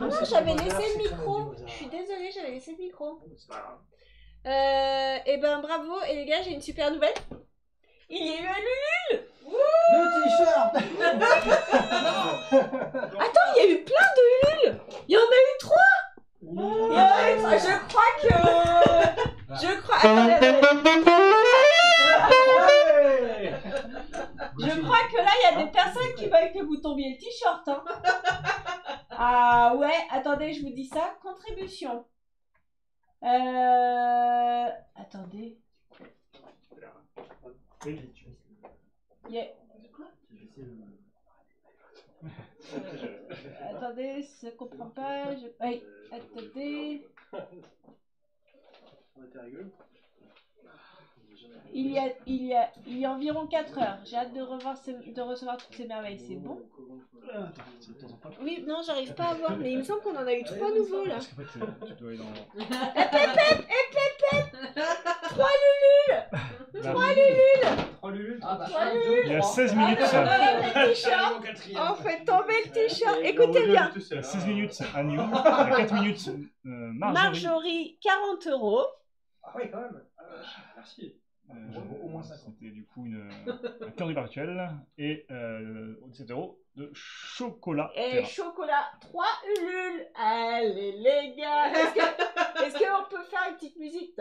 Non, j'avais laissé le micro. Je suis désolée, j'avais laissé le micro. C'est pas grave. Et ben bravo. Et les gars, j'ai une super nouvelle. Il y a eu un Lulule. Le t-shirt. Attends, il y a eu plein de Ulule. Il y en a eu 3. Il y en a eu 3. Je crois que... Attendez, Je crois que là, il y a des personnes qui veulent que vous tombiez le t-shirt. Hein. Ah ouais, attendez, je vous dis ça. Contribution. Attendez. Yeah. Attendez, ça comprend pas. Oui, attendez. Il y a environ 4 heures. J'ai hâte de recevoir toutes ces merveilles. C'est bon? Oui, non, j'arrive pas à voir. Mais il me semble qu'on en a eu 3 nouveaux là. Parce qu'en fait, tu dois aller dans... 3 Lulules. 3 Lulules. 3 Lulules. Ah bah, Trois 1, 2, Il y a 16 Ah, minutes, non, ça. non, le t-shirt. On fait tomber le t-shirt. Écoutez bien. Il y a 16 minutes, Agnew. Il y a 4 minutes, Marjorie. Marjorie, 40 €. Ah oui, quand même. Merci. Au moins 50. C'était du coup un calendrier virtuel et 17 € de chocolat. Et Terra. chocolat, 3 Ulule. Allez les gars. Est-ce qu'on peut faire une petite musique?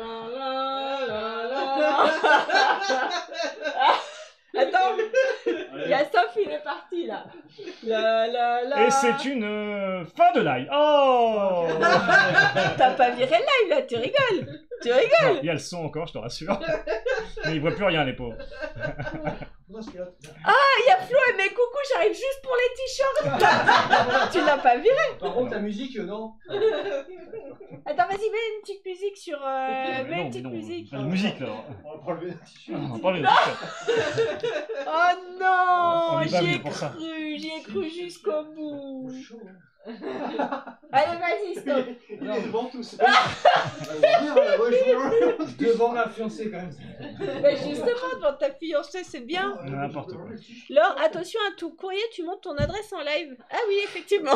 Attends, il y a Sophie, il est parti là. Et c'est une fin de live. Oh T'as pas viré le live là, tu rigoles. Tu Non, rigoles. il y a le son encore, je te rassure. Mais ils voient plus rien, les pauvres. Ah, il y a Flo, elle met coucou, j'arrive juste pour les t-shirts. Tu l'as pas viré. Par contre, la musique, non. Attends, vas-y, mets une petite musique sur... Mais mets non, une petite mais non, musique. pas de musique là. On va prendre le t-shirt. On parle de t-shirt. Oh non, On est pas j'y ai venu pour ça. cru, jusqu'au bout. Chaud, hein. Allez, vas-y, stop. Il est devant tous. Devant ma fiancée quand même. Mais justement, devant ta fiancée, c'est bien. N'importe quoi. Laure, attention à tout courrier, tu montes ton adresse en live. Ah oui, effectivement.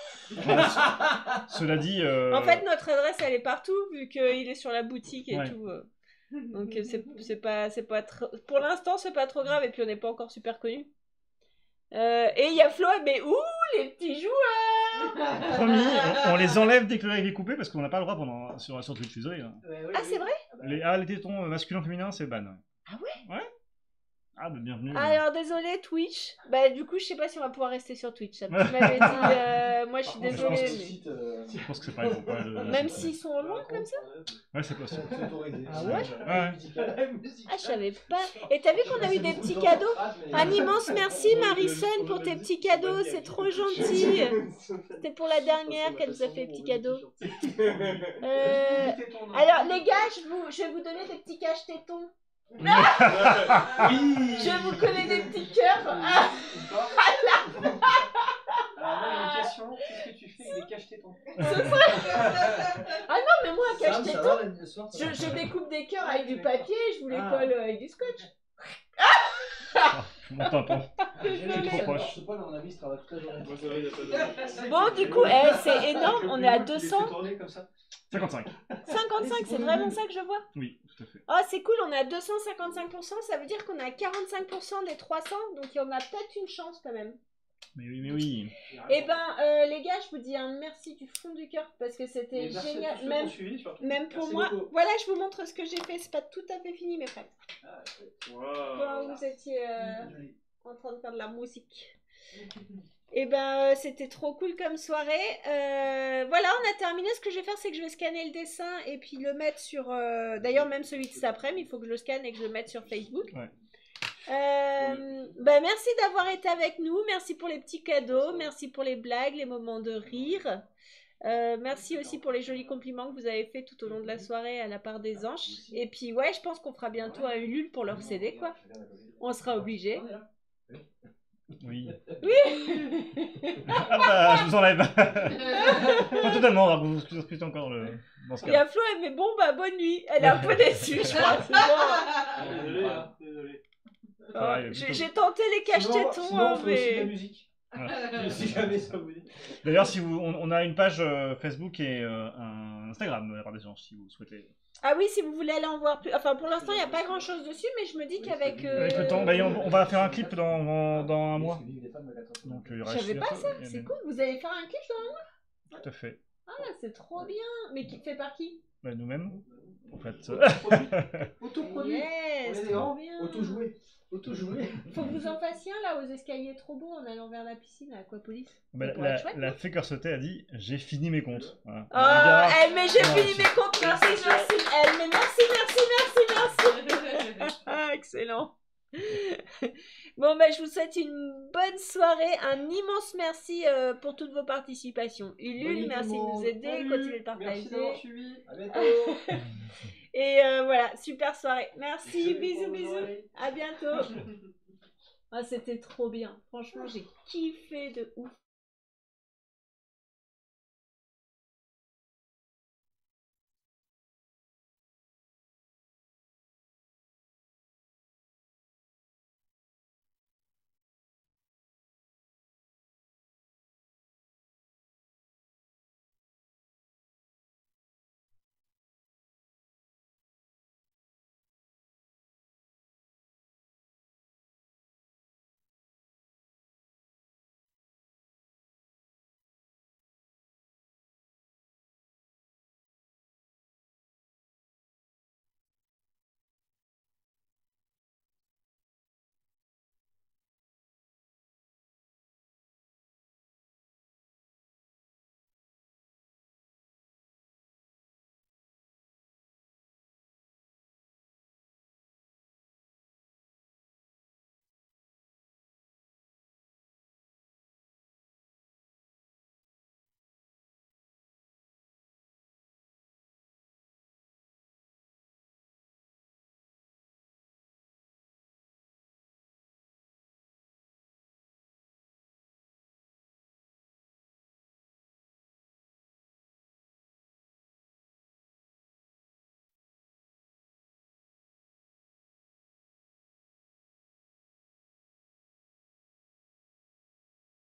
Cela dit... En fait, notre adresse, elle est partout, vu qu'il est sur la boutique et Ouais. tout. Donc, c'est pas pour l'instant, c'est pas trop grave, et puis on n'est pas encore super connus. Et il y a Flo, mais ouh, les petits joueurs. promis, on les enlève dès que le live est coupé parce qu'on n'a pas le droit sur Twitch, désolé. Hein. Ah, c'est vrai? Les tétons masculins, féminins, c'est ban. Ah ouais? Ouais. Ah, bah bienvenue. Alors désolé Twitch, bah du coup je sais pas si on va pouvoir rester sur Twitch. Ça, tu m'avais dit, moi je suis désolée. Mais... Je pense que c'est pareil. Pour pas Même s'ils sont loin comme ça? Ouais, c'est possible. Ah ouais? Ouais. Ah je savais pas. Et t'as vu qu'on a eu des petits cadeaux? Un immense merci Marison pour tes petits cadeaux, c'est trop gentil. C'était pour la dernière qu'elle nous a fait des petits cadeaux. Alors les gars, je vais vous donner des petits cache-tétons. Je vous connais des petits cœurs. Alors, moi, il y a une question. Qu'est-ce que tu fais avec des cache-tétons? Ah non, mais moi, un cache-téton, je découpe des cœurs avec du papier et je vous les colle avec du scotch. Mon tampon. Désolée. Trop proche. Bon, du coup, c'est énorme, on est à 200. 55. 55, c'est vraiment ça que je vois? Oui, tout à fait. Oh, c'est cool, on est à 255%, ça veut dire qu'on est à 45% des 300, donc on a peut-être une chance quand même. Mais oui. Et ben, les gars, je vous dis un merci du fond du cœur parce que c'était génial. Même pour moi. Beaucoup. Voilà, je vous montre ce que j'ai fait. C'est pas tout à fait fini, mes frères. Quand vous étiez en train de faire de la musique. Et ben, c'était trop cool comme soirée. Voilà, on a terminé. Ce que je vais faire, c'est que je vais scanner le dessin et puis le mettre sur. D'ailleurs, même celui de cet après-midi, il faut que je le scanne et que je le mette sur Facebook. Ouais. Ben merci d'avoir été avec nous, merci pour les petits cadeaux, merci pour les blagues, les moments de rire, merci aussi pour les jolis compliments que vous avez fait tout au long de la soirée à la part des anges. Et puis ouais, je pense qu'on fera bientôt un Ulule pour leur CD quoi, on sera obligé. Oui. Oui. Ah bah, je vous enlève. Pas totalement, alors vous excusez encore dans ce Il y a cas. Flo, elle met bon bah bonne nuit, elle est un peu déçue je crois. C'est bon. Désolé. Pareil, J'ai tenté les cache-tétons, hein, mais... Voilà. Si jamais ça vous dit. D'ailleurs, si vous, on a une page Facebook et un Instagram de la part des gens, si vous souhaitez. Ah oui, si vous voulez aller en voir plus. Enfin, pour l'instant, il n'y a pas grand chose dessus, mais je me dis qu'avec. Avec le temps, bah, on va faire un clip dans un mois. Donc, il y aura Je savais pas bientôt- ça, il y a c'est même- cool. Vous allez faire un clip dans un mois? Tout à fait. Ah, c'est trop bien. Mais qui fait par qui? Bah, nous-mêmes, en fait. Autoproduit. Yes, On est trop grands. bien. Auto-joué. Auto-joué. Faut que vous en fassiez un là aux escaliers trop beaux en allant vers la piscine à Aquapolis. Bah, Ça pourrait être chouette, la Faker sauté a dit j'ai fini mes comptes. Voilà. Oh, Regarde. mais j'ai Ouais, fini c'est- mes comptes. Merci, merci. Mais merci. Ah, excellent. Bon, bah, je vous souhaite une bonne soirée. Un immense merci pour toutes vos participations. Ulule, merci de nous aider. Continuez de Merci d'avoir partager. suivi. À bientôt. Et voilà, super soirée. Merci, bisous, Bonne bisous. soirée. À bientôt. Ah, c'était trop bien. Franchement, j'ai kiffé de ouf.